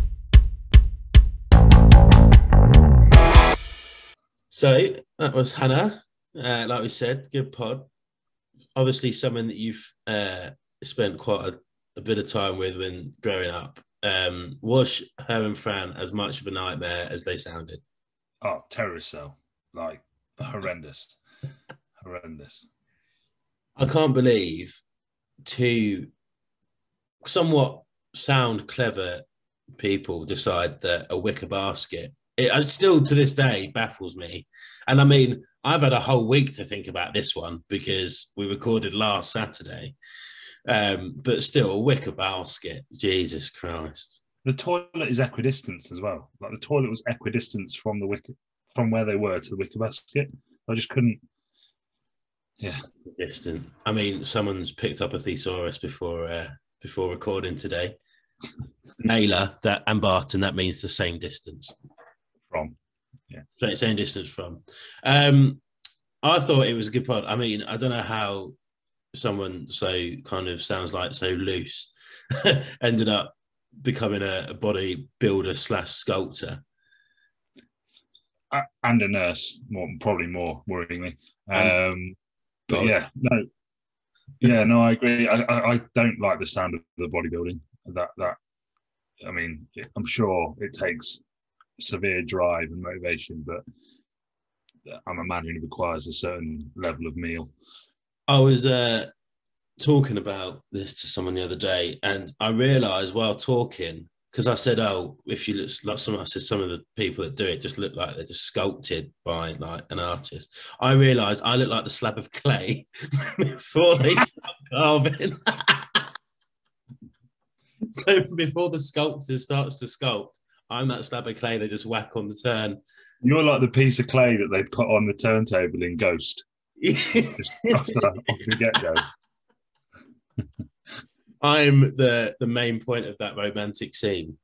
So that was Hannah. Uh, like we said, good pod. Obviously, someone that you've uh, spent quite a, a bit of time with when growing up. Um, was her and Fran as much of a nightmare as they sounded? Oh, terrorist cell. Like, horrendous. Horrendous. I can't believe two somewhat sound clever people decide that a wicker basket, it still to this day baffles me. And I mean, I've had a whole week to think about this one because we recorded last Saturday. Um, but still, a wicker basket, Jesus Christ. The toilet is equidistant as well. Like the toilet was equidistant from the wicker, from where they were to the wicker basket. I just couldn't. Yeah, Distant. I mean, someone's picked up a thesaurus before uh, before recording today. Naylor that and Barton. That means the same distance from. Yeah, same distance from. Um, I thought it was a good pod. I mean, I don't know how someone so kind of sounds like so loose ended up becoming a, a bodybuilder slash sculptor uh, and a nurse, more probably more worryingly. Um, but God. yeah, no, yeah, no, I agree. I, I, I don't like the sound of the bodybuilding. That that I mean, I'm sure it takes severe drive and motivation, but I'm a man who requires a certain level of meal. I was uh, talking about this to someone the other day, and I realised while talking, because I said, "Oh, if you look like some," I said some of the people that do it just look like they're just sculpted by like an artist. I realised I look like the slab of clay before they start carving. So before the sculptor starts to sculpt, I'm that slab of clay they just whack on the turn. You're like the piece of clay that they put on the turntable in Ghost. Just off the, off the get-go. I'm the, the main point of that romantic scene,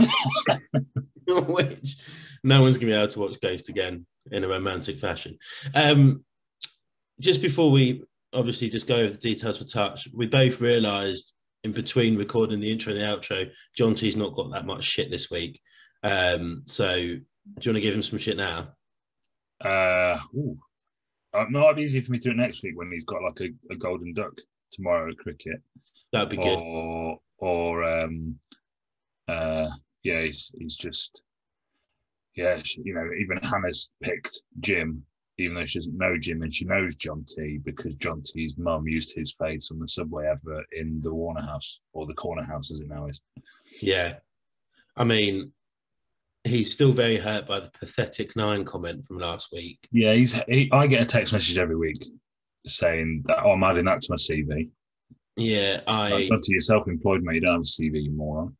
which no one's going to be able to watch Ghost again in a romantic fashion. Um, just before we obviously just go over the details for Touch, we both realised in between recording the intro and the outro, John T's not got that much shit this week. Um, so do you want to give him some shit now? Uh, ooh. Uh, no, it'd be easy for me to do it next week when he's got like a, a golden duck tomorrow at cricket. That'd be good. Or, or um, uh, yeah, he's he's just, yeah, she, you know, even Hannah's picked Jim, even though she doesn't know Jim and she knows John T because John T's mum used his face on the Subway advert in the Warner House, or the Corner House as it now is. Yeah. I mean, he's still very hurt by the pathetic nine comment from last week. Yeah, he's. He, I get a text message every week saying that, oh, I'm adding that to my C V. Yeah, I. Not to your self-employed mate, you don't have a C V, you moron.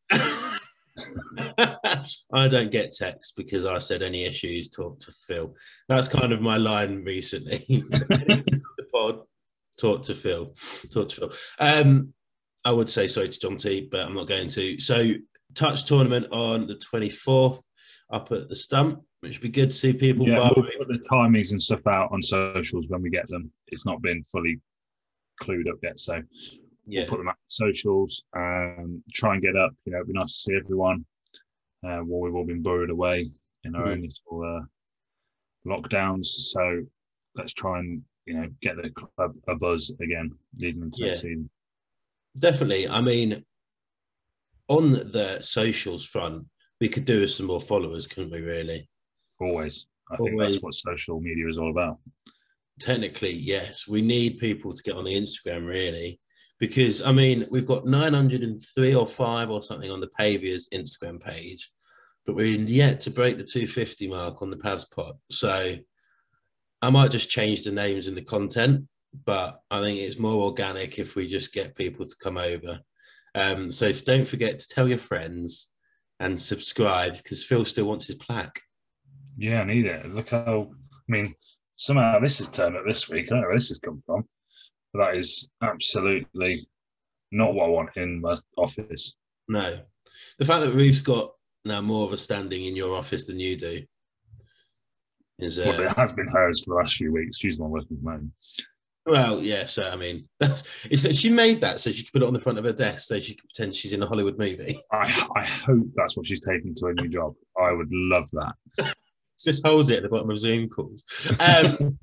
I don't get texts because I said any issues, talk to Phil. That's kind of my line recently. The pod, talk to Phil. Talk to Phil. Um, I would say sorry to John T, but I'm not going to. So, Touch tournament on the twenty-fourth up at the Stump, which would be good to see people. Yeah, we'll put the timings and stuff out on socials when we get them. It's not been fully clued up yet, so yeah. We'll put them out on socials and try and get up. You know, it'd be nice to see everyone uh, while we've all been buried away in our mm. own little uh, lockdowns. So let's try and, you know, get the club a buzz again leading into yeah. the season. Definitely. I mean, on the socials front, we could do with some more followers, couldn't we, really? Always. I Always. think that's what social media is all about. Technically, yes. We need people to get on the Instagram, really. Because, I mean, we've got nine hundred three or five or something on the Paviors Instagram page, but we're yet to break the two hundred fifty mark on the Pavs pod. So I might just change the names and the content, but I think it's more organic if we just get people to come over. Um, so if, don't forget to tell your friends and subscribe because Phil still wants his plaque. Yeah, I need it. Look how, I mean, Somehow this has turned up this week. I don't know where this has come from. But that is absolutely not what I want in my office. No. The fact that Ruth's got now more of a standing in your office than you do is... Uh, well, it has been hers for the last few weeks. She's the one working from home. Well, yeah, so, I mean, that's, it's, she made that so she could put it on the front of her desk so she could pretend she's in a Hollywood movie. I, I hope that's what she's taking to her new job. I would love that. Just holds it at the bottom of Zoom calls. Um,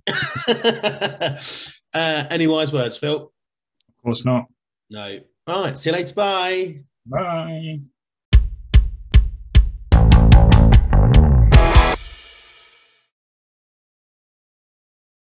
uh, any wise words, Phil? Of course not. No. All right. See you later. Bye. Bye.